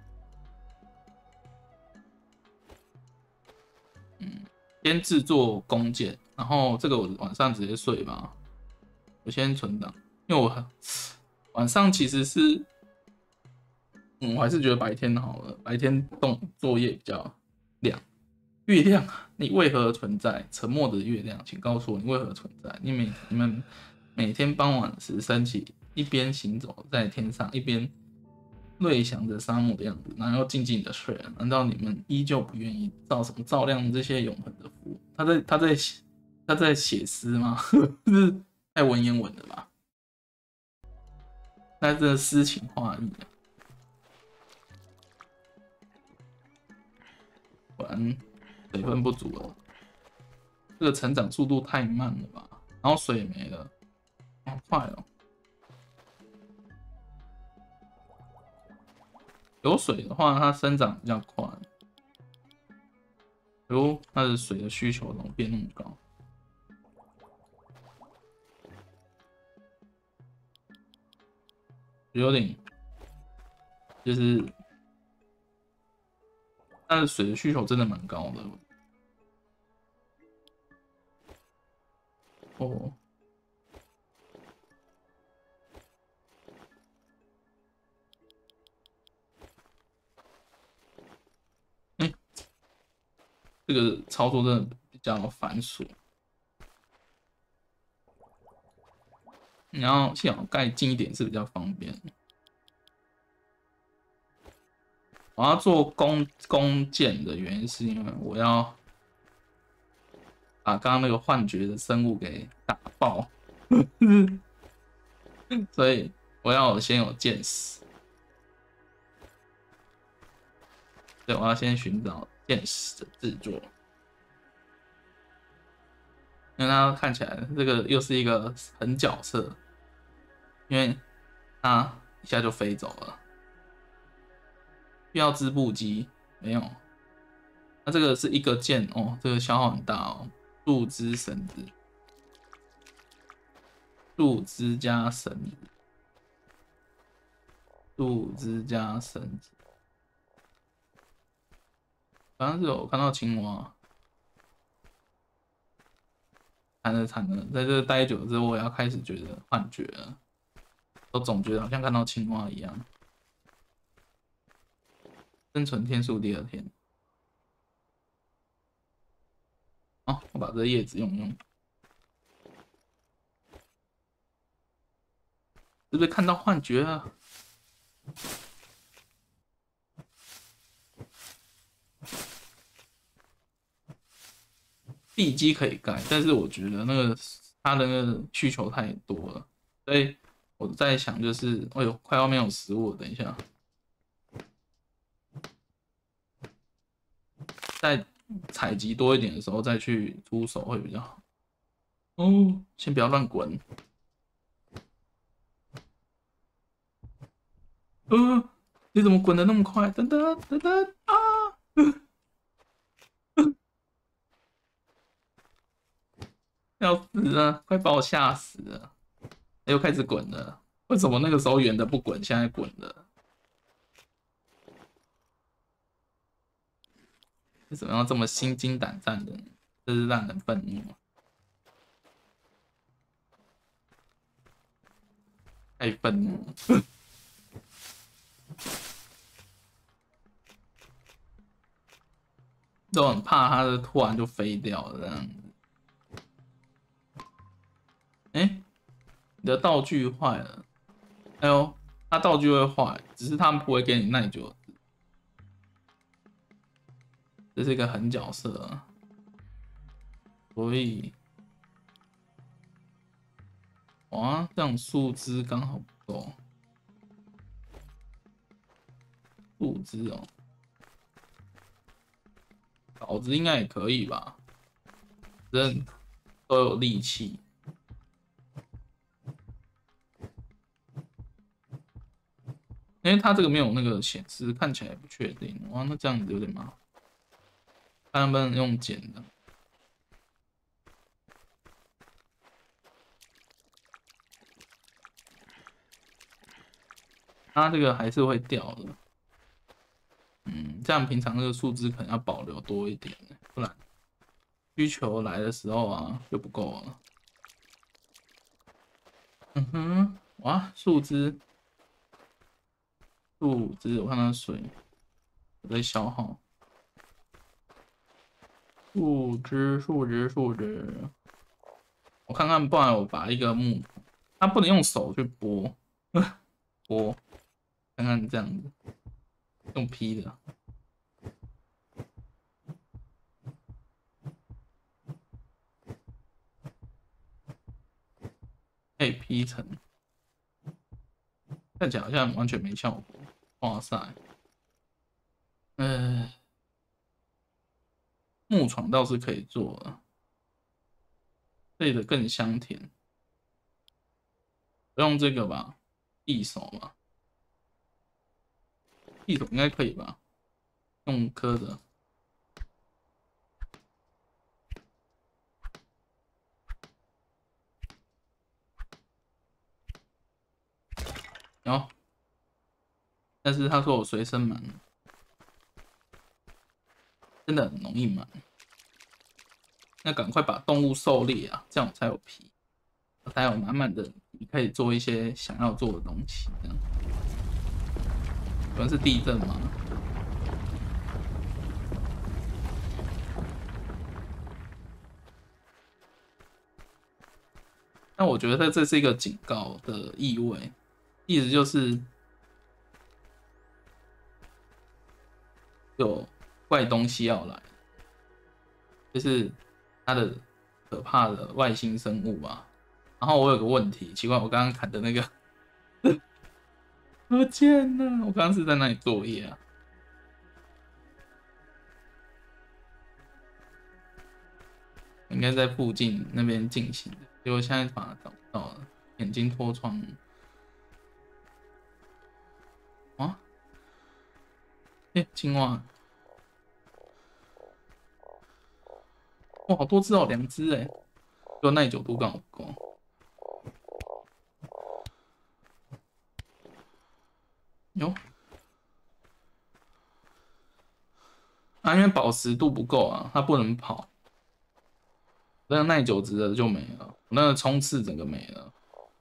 先制作弓箭，然后这个我晚上直接睡吧，我先存档，因为我晚上其实是，我还是觉得白天好了，白天动作业比较亮。月亮，你为何存在？沉默的月亮，请告诉我你为何存在？你们每天傍晚时升起，一边行走在天上，一边瑞想着沙漠的样子，然后静静的睡了。难道你们依旧不愿意照亮这些永恒的福？他在写诗吗？是太文言文了吧？那这诗情画意啊，果然水分不足了。这个成长速度太慢了吧？然后水也没了，好快哦！有水的话，它生长比较快。如它的水的需求怎么变那么高？有点就是它的水的需求真的蛮高的哦。哎，这个操作真的比较繁琐。你要幸好盖近一点是比较方便。我要做弓箭的原因是因为我要把刚刚那个幻觉的生物给打爆，所以我要先有箭矢。对，我要先寻找箭矢的制作，因为它看起来这个又是一个狠角色，因为它一下就飞走了。需要织布机没有？那这个是一个箭哦，这个消耗很大哦。树枝绳子树枝加绳子，树枝加绳子。好像是有看到青蛙。惨了惨了，在这待久了之后，我也要开始觉得幻觉了。我总觉得好像看到青蛙一样。生存天数第2天。好，我把这叶子用用。是不是看到幻觉了？地基可以盖，但是我觉得那个它的那个需求太多了，所以我在想就是，哎呦，快要没有食物了，等一下，在采集多一点的时候再去出手会比较好。哦，先不要乱滚。你怎么滚得那么快？等等等等啊！要死了，快把我吓死了！又开始滚了。为什么那个时候圆的不滚，现在滚了？为什么要这么心惊胆战的？真是让人愤怒。太愤怒了。都很怕它的突然就飞掉了这样子。哎，你的道具坏了。哎呦，它道具会坏，只是它不会给你耐久。这是一个狠角色啊，所以，哇，这样树枝刚好不够。树枝哦，稿子应该也可以吧，反正都有利器。因为它这个没有那个显示，看起来不确定。哇，那这样子有点麻烦。看能不能用剪的。它这个还是会掉的。这样平常这个树枝可能要保留多一点，不然需求来的时候啊就不够了。哇，树枝，我看到水在消耗。树枝，我看看，不然我把一个木头，它不能用手去拨，拨，看看这样子，用劈的。可以劈成，看起来好像完全没效果。哇塞，木床倒是可以做的，配的更香甜。用这个吧，匕首吧，匕首应该可以吧？用刻的。然后，但是他说我随身满，真的很容易满。那赶快把动物狩猎啊，这样我才有皮，我才有满满的皮，可以做一些想要做的东西。这样，可能是地震吗？但我觉得这是一个警告的意味，意思就是有怪东西要来，就是它的可怕的外星生物吧。然后我有个问题，奇怪，我刚刚砍的那个不见了，我刚刚是在那里作业啊，应该在附近那边进行的，结果现在把它找不到了，眼睛脱窗啊！青蛙，哇，好多只哦，2只哎，就耐久度刚好不够。 它因为宝石度不够啊，它不能跑。那个耐久值的就没了，那个冲刺整个没了。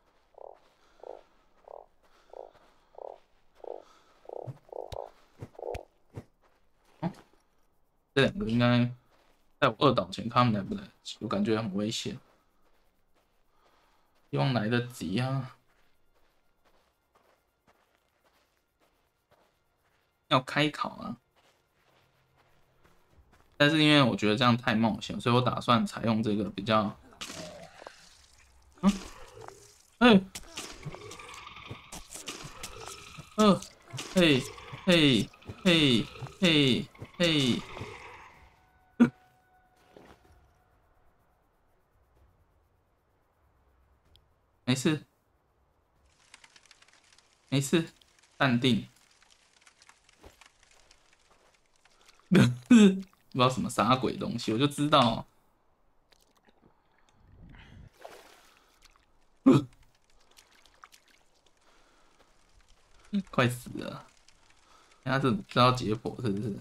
这两个应该在我2岛前看他们来不来得及，我感觉很危险。希望来得及啊！要开考啊！但是因为我觉得这样太冒险，所以我打算采用这个比较……哎，嘿，嘿，嘿，嘿，嘿，没事，没事，淡定。不知道什么啥鬼东西，我就知道，快死了！他这知道解剖是不是？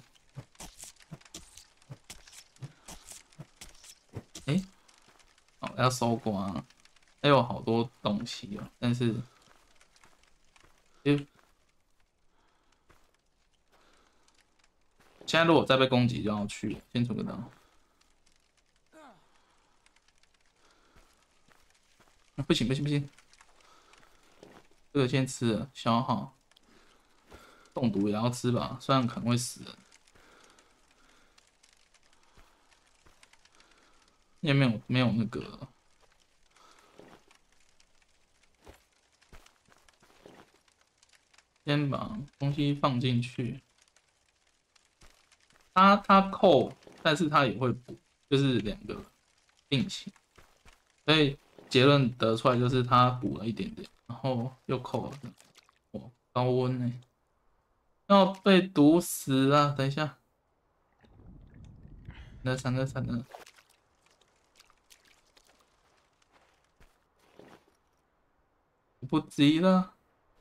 哎，好，要搜刮，还有好多东西哦，但是，哎，现在如果再被攻击就要去，先出个刀。不行不行不行，这个先吃了，消耗。中毒也要吃吧，虽然可能会死人。因为没有那个，先把东西放进去。它扣，但是它也会补，就是两个并行。所以结论得出来就是它补了一点点，然后又扣了。哦，高温呢、要被毒死了！等一下，惨了惨了，不急了。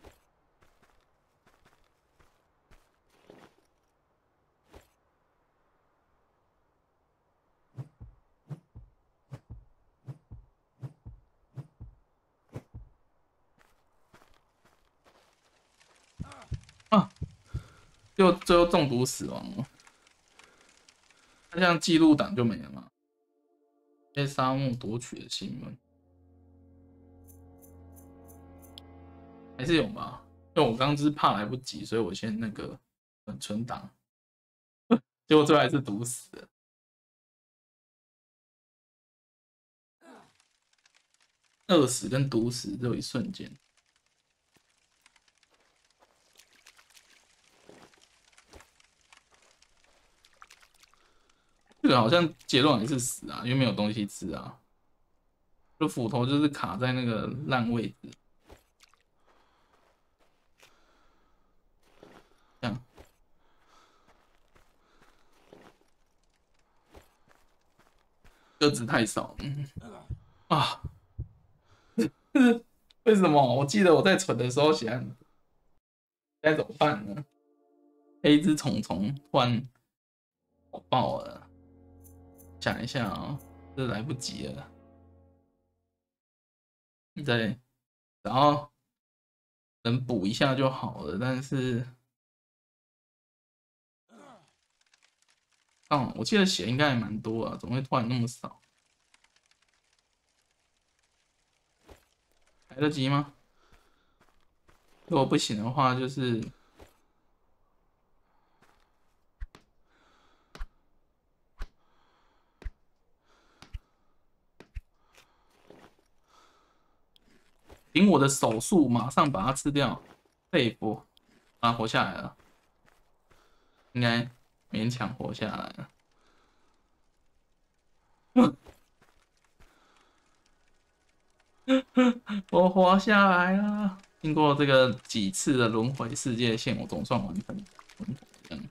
啊！就最后中毒死亡了。那像记录档就没了嘛？被沙漠夺取的新闻还是有吧？因为我刚刚是怕来不及，所以我先那个存档，结果最后还是毒死了。饿死跟毒死只有一瞬间。这个好像结论还是死啊，因为没有东西吃啊。这斧头就是卡在那个烂位置，这样。鸽子太少，啊，为什么？我记得我在存的时候写很多，该怎么办呢？黑只虫虫突然火爆了，想一下啊、哦，这来不及了。你再然后能补一下就好了，但是，我记得血应该还蛮多啊，怎么会突然那么少？来得及吗？如果不行的话，就是凭我的手速马上把它吃掉。佩服，啊，活下来了，应该勉强活下来了。我活下来了！经过这个几次的轮回世界线，我总算完成轮回。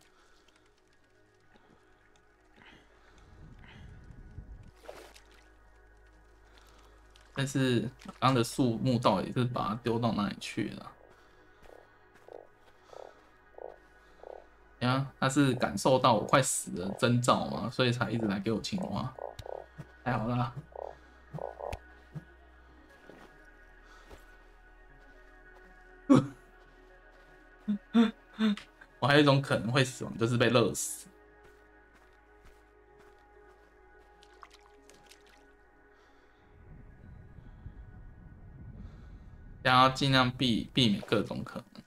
但是刚刚的树木到底是把它丢到哪里去了？ 啊，他是感受到我快死的征兆嘛，所以才一直来给我青蛙。太好了。我还有一种可能会死亡，就是被热死。想要尽量避免各种可能。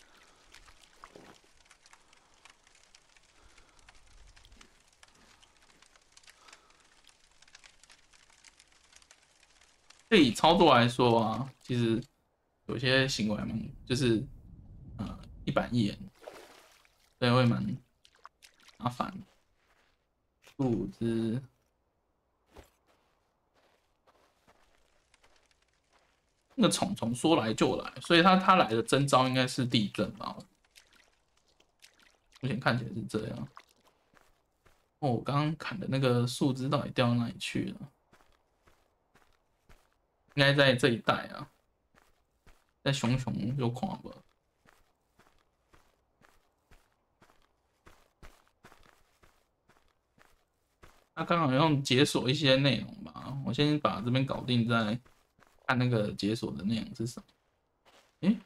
对以操作来说啊，其实有些行为蛮就是一板一眼，所以会蛮麻烦。物资那个虫虫说来就来，所以它来的征兆应该是地震吧？目前看起来是这样。哦，我刚刚砍的那个树枝到底掉到哪里去了？应该在这一带啊，在熊熊有狂吧？他刚好用解锁一些内容吧，我先把这边搞定，再看那个解锁的内容是什么。诶，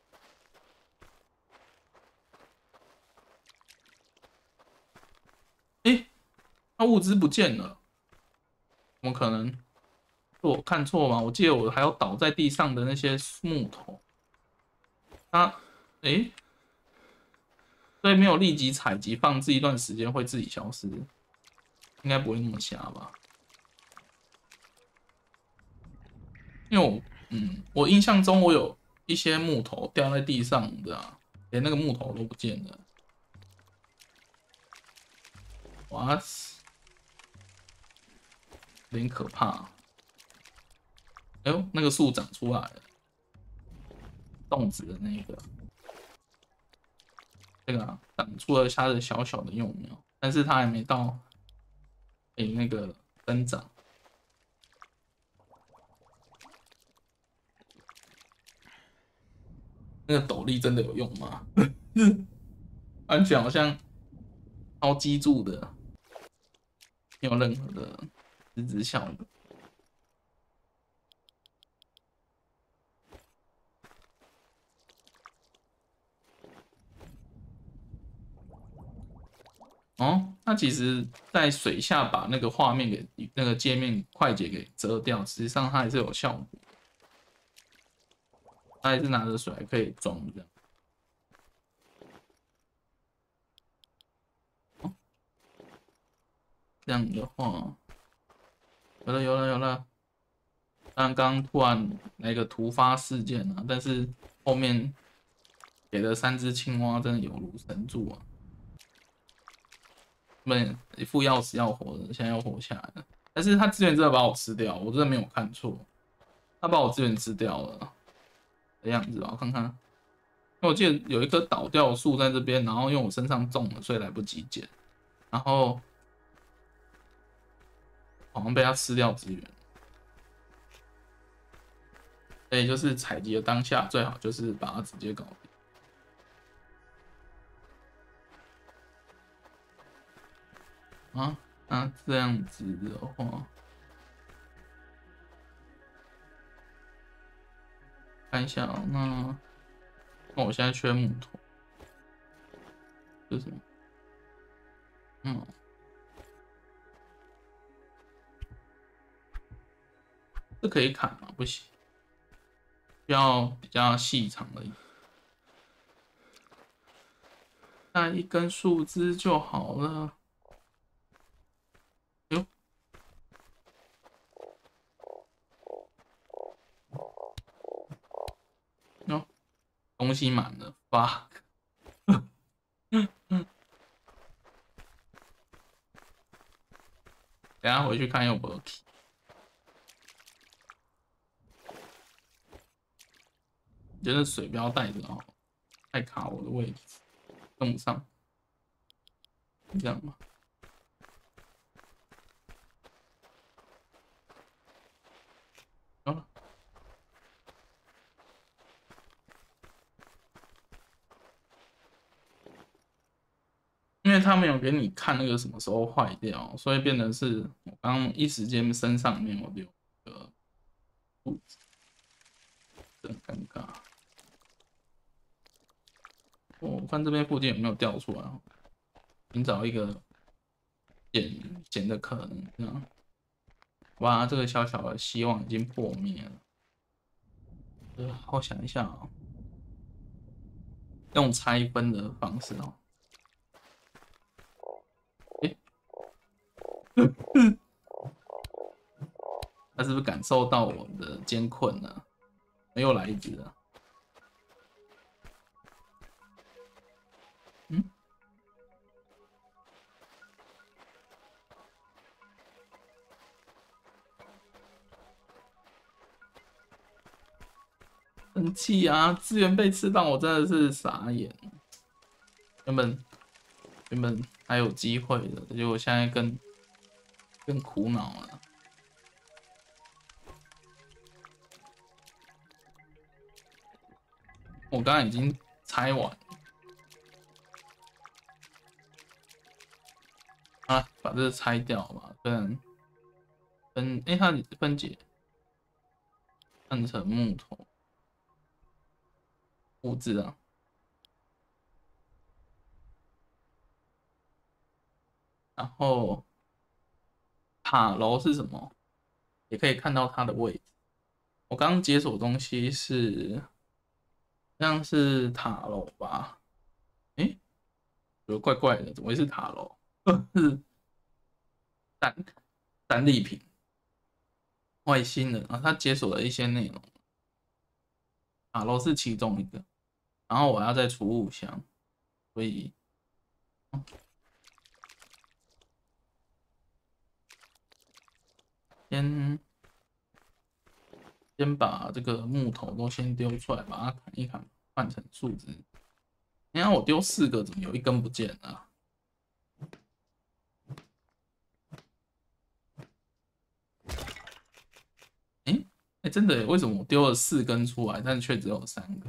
诶，他物资不见了，怎么可能？是我看错吗？我记得我还有倒在地上的那些木头，它，诶，所以没有立即采集，放置一段时间会自己消失，应该不会那么瞎吧？因为我印象中我有一些木头掉在地上的啊，连那个木头都不见了。哇，有点可怕。哎呦，那个树长出来了，种植的那个，这个啊，长出了它的小小的幼苗，但是它还没到那个增长。那个斗笠真的有用吗？完全好像超基柱的，没有任何的实质效果。哦，那其实，在水下把那个画面给那个界面快捷给遮掉，实际上它还是有效果。它还是拿着水还可以装这样。哦，这样的话，有了。但刚突然来个突发事件啊，但是后面给的3只青蛙真的有如神助啊！们一副要死要活的，现在要活下来了。但是他资源真的把我吃掉，我真的没有看错，他把我资源吃掉了的样子吧？我看看，因为我记得有一棵倒掉的树在这边，然后因为我身上中了，所以来不及捡，然后好像被他吃掉资源。所以就是采集的当下，最好就是把它直接搞定。啊，那这样子的话，看一下哦，那我现在缺木头，这是什么？嗯，这可以砍吗？不行，需要比较细长的，那一根树枝就好了。哟，哟，东西满了，fuck。等下回去看有没有 key。觉得水不要带着哦，太卡我的位置，跟不上。这样吗？好了， 他没有给你看那个什么时候坏掉，所以变成是我刚一时间身上没有留个裤子，很尴尬。我看这边附近有没有掉出来，寻找一个捡的可能。这样，哇，这个小小的希望已经破灭了。我想一下啊、用拆分的方式哦。诶，他是不是感受到我的艰困了？又来一只了。嗯，生气啊！资源被吃到，我真的是傻眼。原本还有机会的，结果现在更苦恼了。我刚刚已经拆完啊，把这个拆掉吧，不然它分解换成木头物质啊。然后塔楼是什么？也可以看到它的位置。我刚刚解锁东西是像是塔楼吧？诶，觉得怪怪的，怎么会是塔楼？是战利品，外星人啊，他解锁了一些内容，塔楼是其中一个。然后我要再储物箱，所以先把这个木头都先丢出来，把它砍一砍，换成树枝。你看我丢4个，怎么有一根不见了？真的耶，为什么我丢了4根出来，但是却只有3个？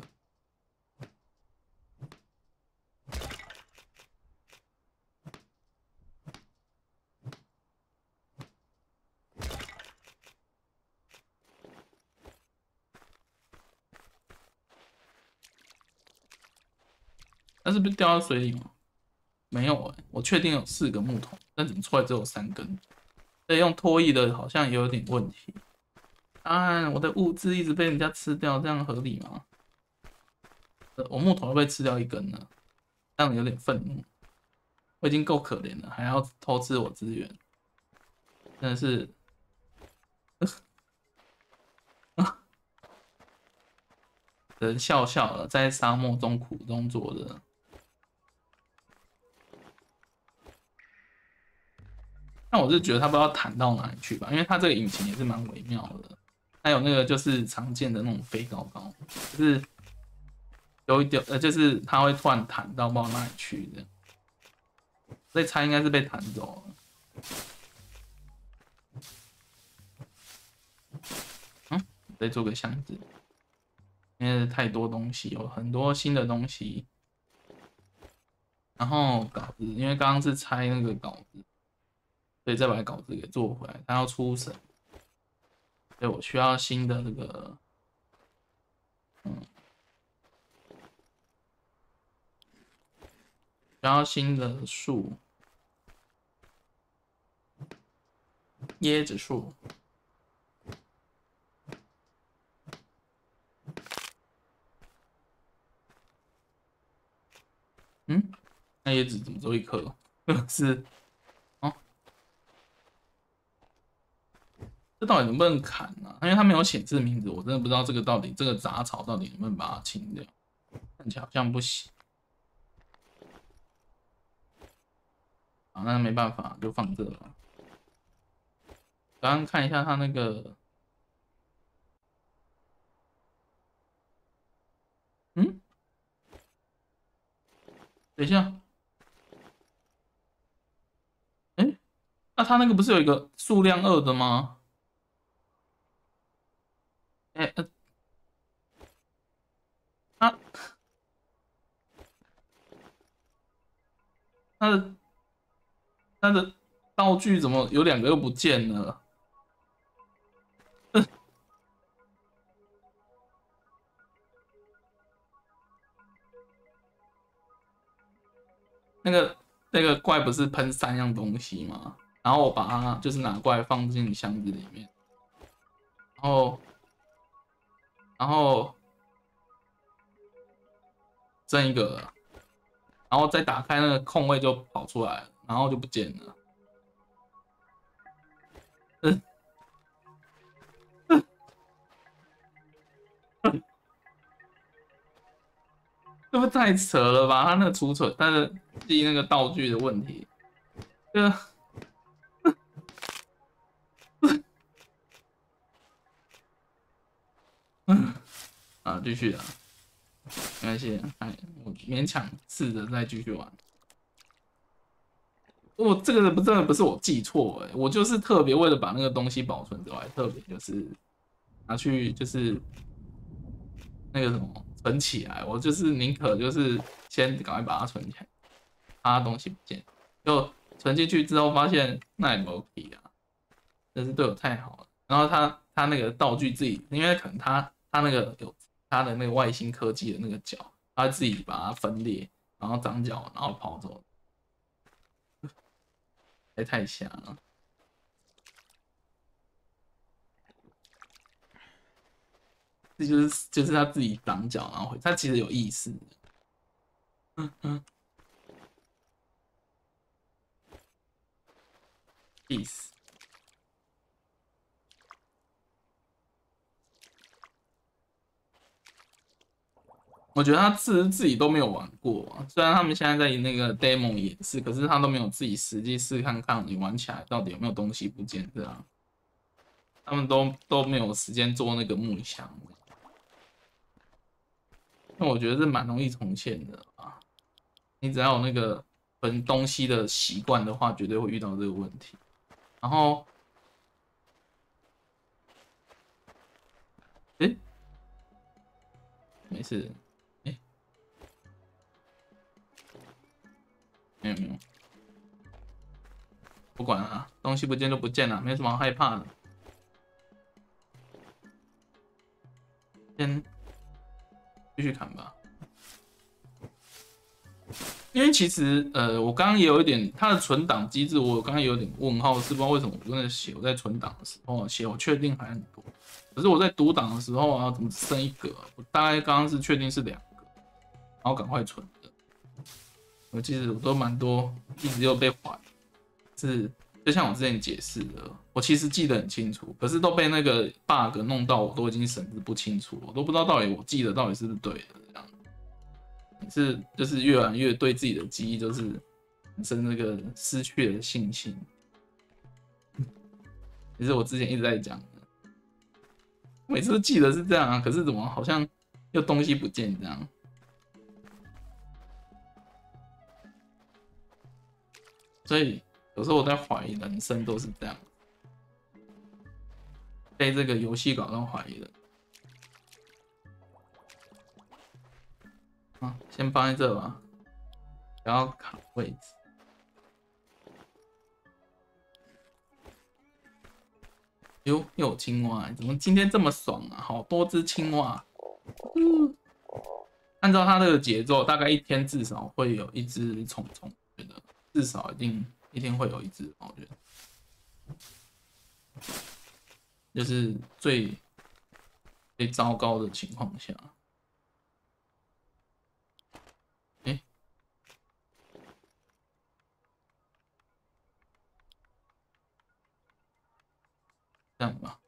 那是不是掉到水里吗？没有哎，我确定有4个木头，但怎么出来只有3根？所以用拖曳的好像也有点问题。啊，我的物资一直被人家吃掉，这样合理吗？我木头都被吃掉1根了，这样有点愤怒。我已经够可怜了，还要偷吃我资源，真的是人笑笑了，在沙漠中苦中作乐。那我是觉得他不知道弹到哪里去吧，因为他这个引擎也是蛮微妙的。还有那个就是常见的那种飞高高，就是丢一丢，就是他会突然弹到不知道哪里去的。所以猜应该是被弹走了。再做个箱子，因为太多东西，有很多新的东西。然后稿子，因为刚刚是拆那个稿子，所以再把稿子给做回来。它要出神，所以我需要新的这个，需要新的树，椰子树。那椰子怎么只有1颗？是哦，这到底能不能砍啊？因为它没有显示名字，我真的不知道这个这个杂草到底能不能把它清掉。看起来好像不行。啊，那没办法，就放这了。刚刚看一下它那个，嗯，等一下，那它那个不是有一个数量2的吗？哎、它它的他的道具怎么有2个又不见了？那个怪不是喷3样东西吗？然后我把它就是拿过来放进箱子里面，然后剩一个了，然后再打开那个空位就跑出来了，然后就不见了。这不太扯了吧？他那个储存，他的记那个道具的问题，这个啊，继续啊，没关系，哎，我勉强试着再继续玩。我这个真的不是我记错我就是特别为了把那个东西保存着，我还特别就是拿去就是那个什么存起来，我就是宁可就是先赶快把它存起来，怕东西不见，就存进去之后发现那也没屁啊，真是对我太好了。然后他那个道具自己，因为可能他那个有他的那个外星科技的那个角，他自己把它分裂，然后长角，然后跑走，太瞎了。这就是他自己长脚，然后他其实有意识的。意思。我觉得他自己都没有玩过啊，虽然他们现在在那个 demo 演示，可是他都没有自己实际试看看你玩起来到底有没有东西不见这样。他们都没有时间做那个木箱，那我觉得是蛮容易重现的啊。你只要有那个分东西的习惯的话，绝对会遇到这个问题。然后，诶，没事，诶，没有，不管了，东西不见就不见了，没什么好害怕的。先继续砍吧。因为其实我刚刚也有一点它的存档机制，我刚刚有点问号，是不知道为什么我真的写我在存档的时候写我确定还很多，可是我在读档的时候啊，怎么只剩1个？我大概刚刚是确定是2个，然后赶快存的。我其实我都蛮多，一直又被还，是就像我之前解释的，我其实记得很清楚，可是都被那个 bug 弄到，我都已经审视不清楚，我都不知道到底我记得到底是不是对的这样。就是越来越对自己的记忆就是产生那个失去了信心。其实我之前一直在讲，每次都记得是这样啊，可是怎么好像又东西不见这样？所以有时候我在怀疑人生都是这样，被这个游戏搞到怀疑了。啊，先放在这吧，不要卡位置。哟，又有青蛙，怎么今天这么爽啊？好多只青蛙。按照它这个节奏，大概一天至少会有1只虫虫，觉得至少一定一天会有1只，我觉得就是最糟糕的情况下。这样吧。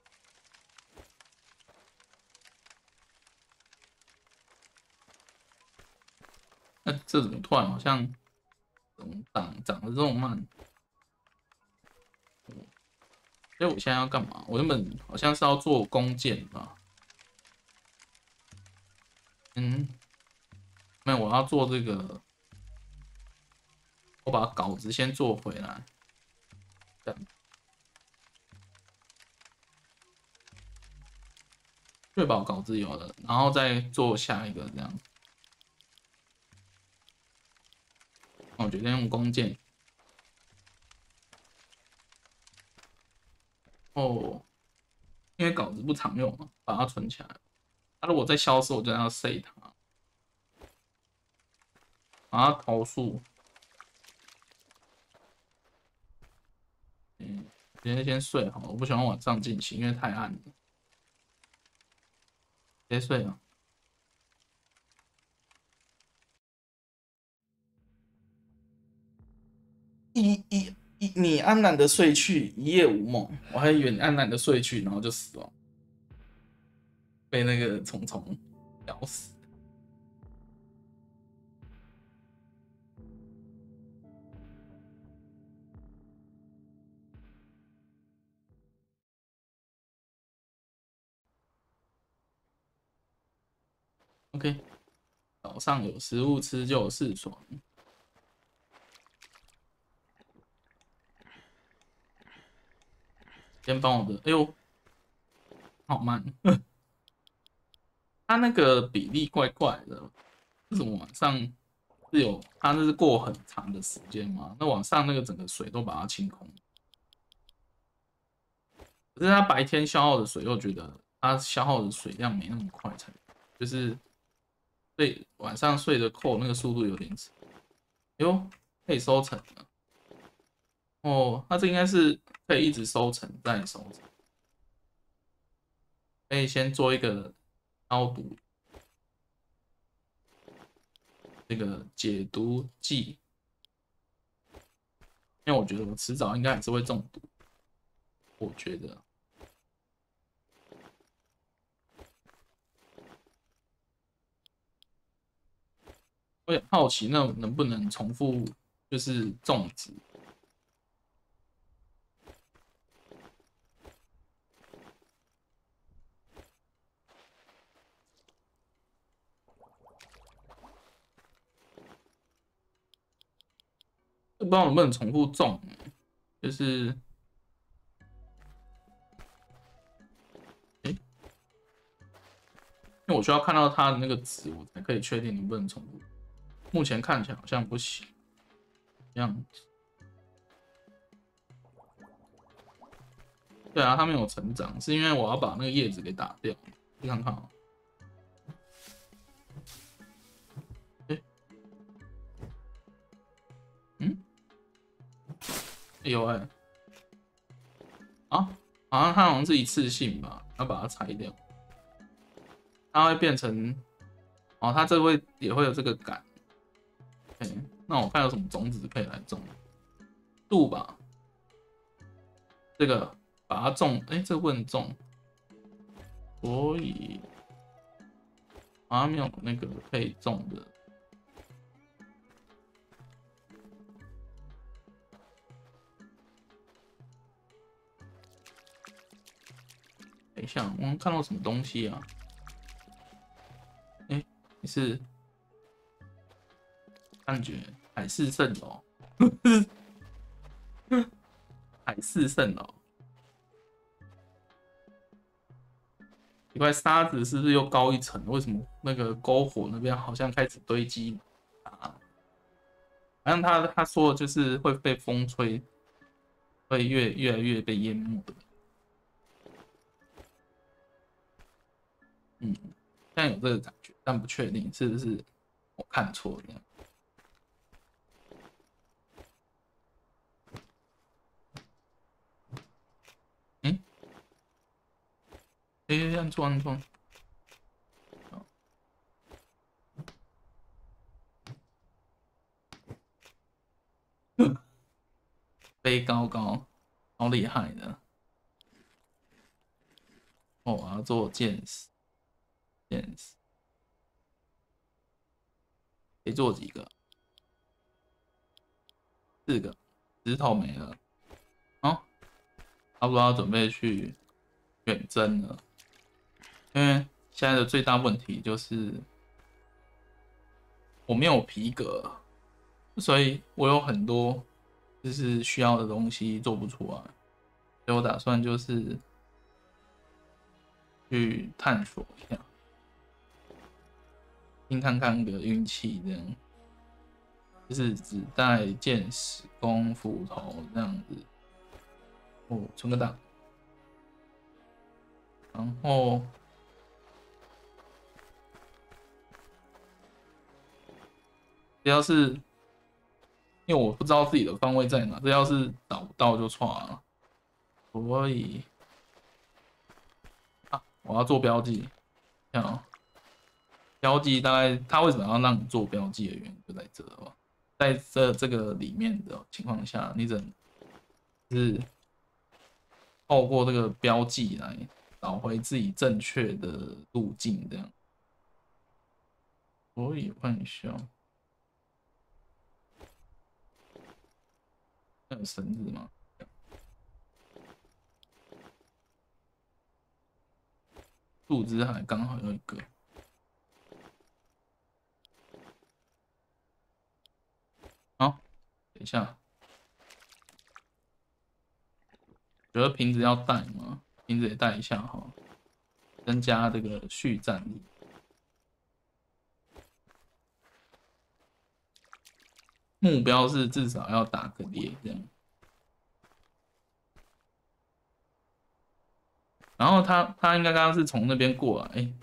那这怎么突然好像长得这么慢？所以我现在要干嘛？我原本好像是要做弓箭吧？没有，我要做这个，我把稿子先做回来，这样确保稿子有了，然后再做下一个这样。我决定用弓箭。 哦，因为稿子不常用嘛，把它存起来。它如果再消失，我就要 save 它，把它投诉。今天先睡好了，我不喜欢晚上进行，因为太暗了。直接睡了。你安然的睡去，一夜无梦。我还以为你安然的睡去，然后就死了，被那个虫虫咬死。OK， 早上有食物吃就是爽。先帮我的，哎呦，好慢，它那个比例怪怪的，为什么晚上是有？它那是过很长的时间嘛？那晚上那个整个水都把它清空，可是它白天消耗的水又觉得它消耗的水量没那么快才，就是对晚上睡的扣那个速度有点迟。哟，可以收成了。哦，它这应该是可以一直收成再收成，可以先做一个消毒，这个解毒剂，因为我觉得我迟早应该还是会中毒，我觉得。我也好奇，那能不能重复就是种植？不知道能不能重复种，就是因为我需要看到它的那个值，我才可以确定能不能重复。目前看起来好像不行，这样子。对啊，它没有成长，是因为我要把那个叶子给打掉。你看看啊，嗯，有啊，好像它好像是一次性吧，要把它拆掉，它会变成，哦，它这也会有这个杆。那我看有什么种子可以来种，树吧，这个把它种，这个不能种，所以好像没有那个可以种的。等一下，我看到什么东西啊？你是感觉海市蜃楼，海市蜃楼。奇怪，沙子是不是又高一层？为什么那个篝火那边好像开始堆积啊？好像他说的就是会被风吹，会越来越被淹没的。嗯，现在有这个感觉，但不确定是不是我看错了。嗯，按错按错。飞高高，好厉害的！哦，我要做剑士，剑士可以做几个？4个，石头没了。哦，差不多要准备去远征了，因为现在的最大问题就是我没有皮革，所以我有很多就是需要的东西做不出来，所以我打算就是去探索一下，拼看看个运气这样，就是只带剑矢、弓、斧头这样子。哦，存个档。 然后只要是因为我不知道自己的方位在哪，这要是找不到就错了。所以啊，我要做标记，这样、哦。标记大概它为什么要让你做标记的原因就在这哦，在这个里面的情况下，你只能是透过这个标记来找回自己正确的路径，这样。所以换一下，那有绳子吗？树枝还刚好有一个。好，等一下，觉得瓶子要带吗？瓶子也带一下哈，增加这个续战力。目标是至少要打个猎这样。然后他应该刚刚是从那边过来，哎，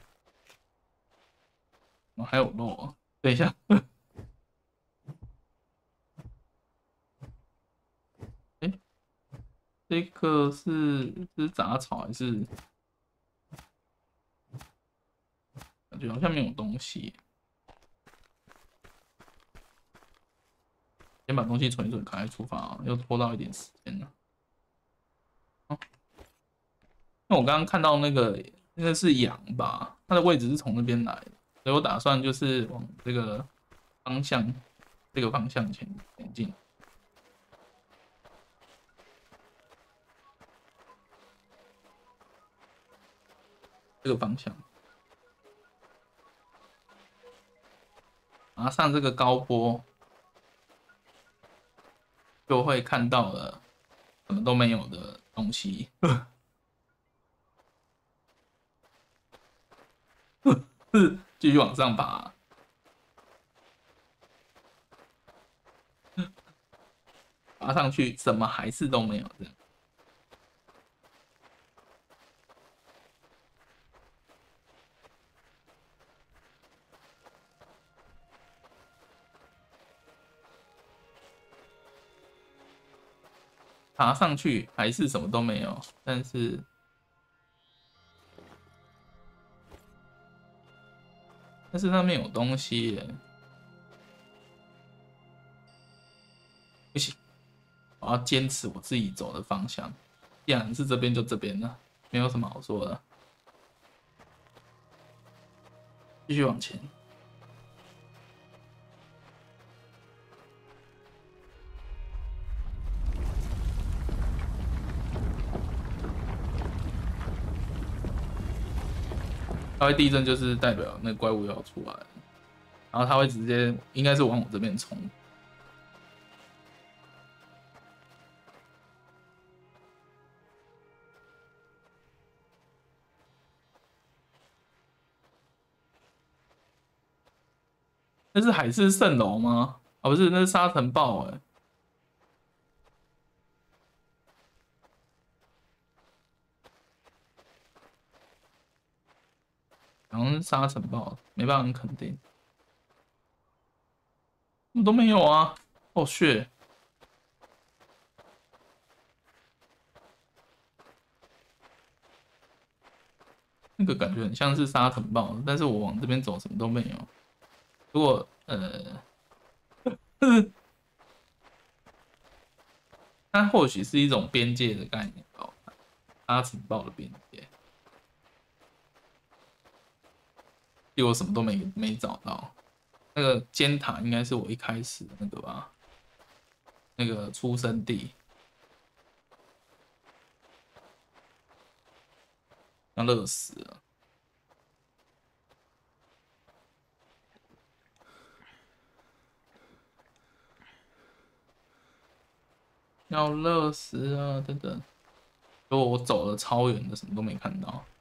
哦还有肉啊！等一下，哎，这个是杂草还是？感觉好像没有东西。先把东西存一存，赶快出发啊！又拖到一点时间了。哦，那我刚刚看到那个是羊吧？它的位置是从那边来的，所以我打算就是往这个方向，这个方向前进。这个方向，马上这个高坡就会看到了什么都没有的东西。继续往上爬，爬上去，什么还是都没有这样。爬上去还是什么都没有，但是上面有东西耶，不行，我要坚持我自己走的方向。既然是这边就这边了，没有什么好说的，继续往前。它会地震，就是代表那怪物要出来了，然后它会直接应该是往我这边冲。那是海市蜃楼吗？啊，不是，那是沙尘暴哎。好像是沙尘暴，没办法很肯定。都没有啊！哦，血，那个感觉很像是沙尘暴，但是我往这边走什么都没有。如果它或许是一种边界的概念吧，沙尘暴的边界。结果什么都没找到。那个尖塔应该是我一开始的那个吧，那个出生地。要热死了，要热死啊！等等，如果我走了超远的，什么都没看到。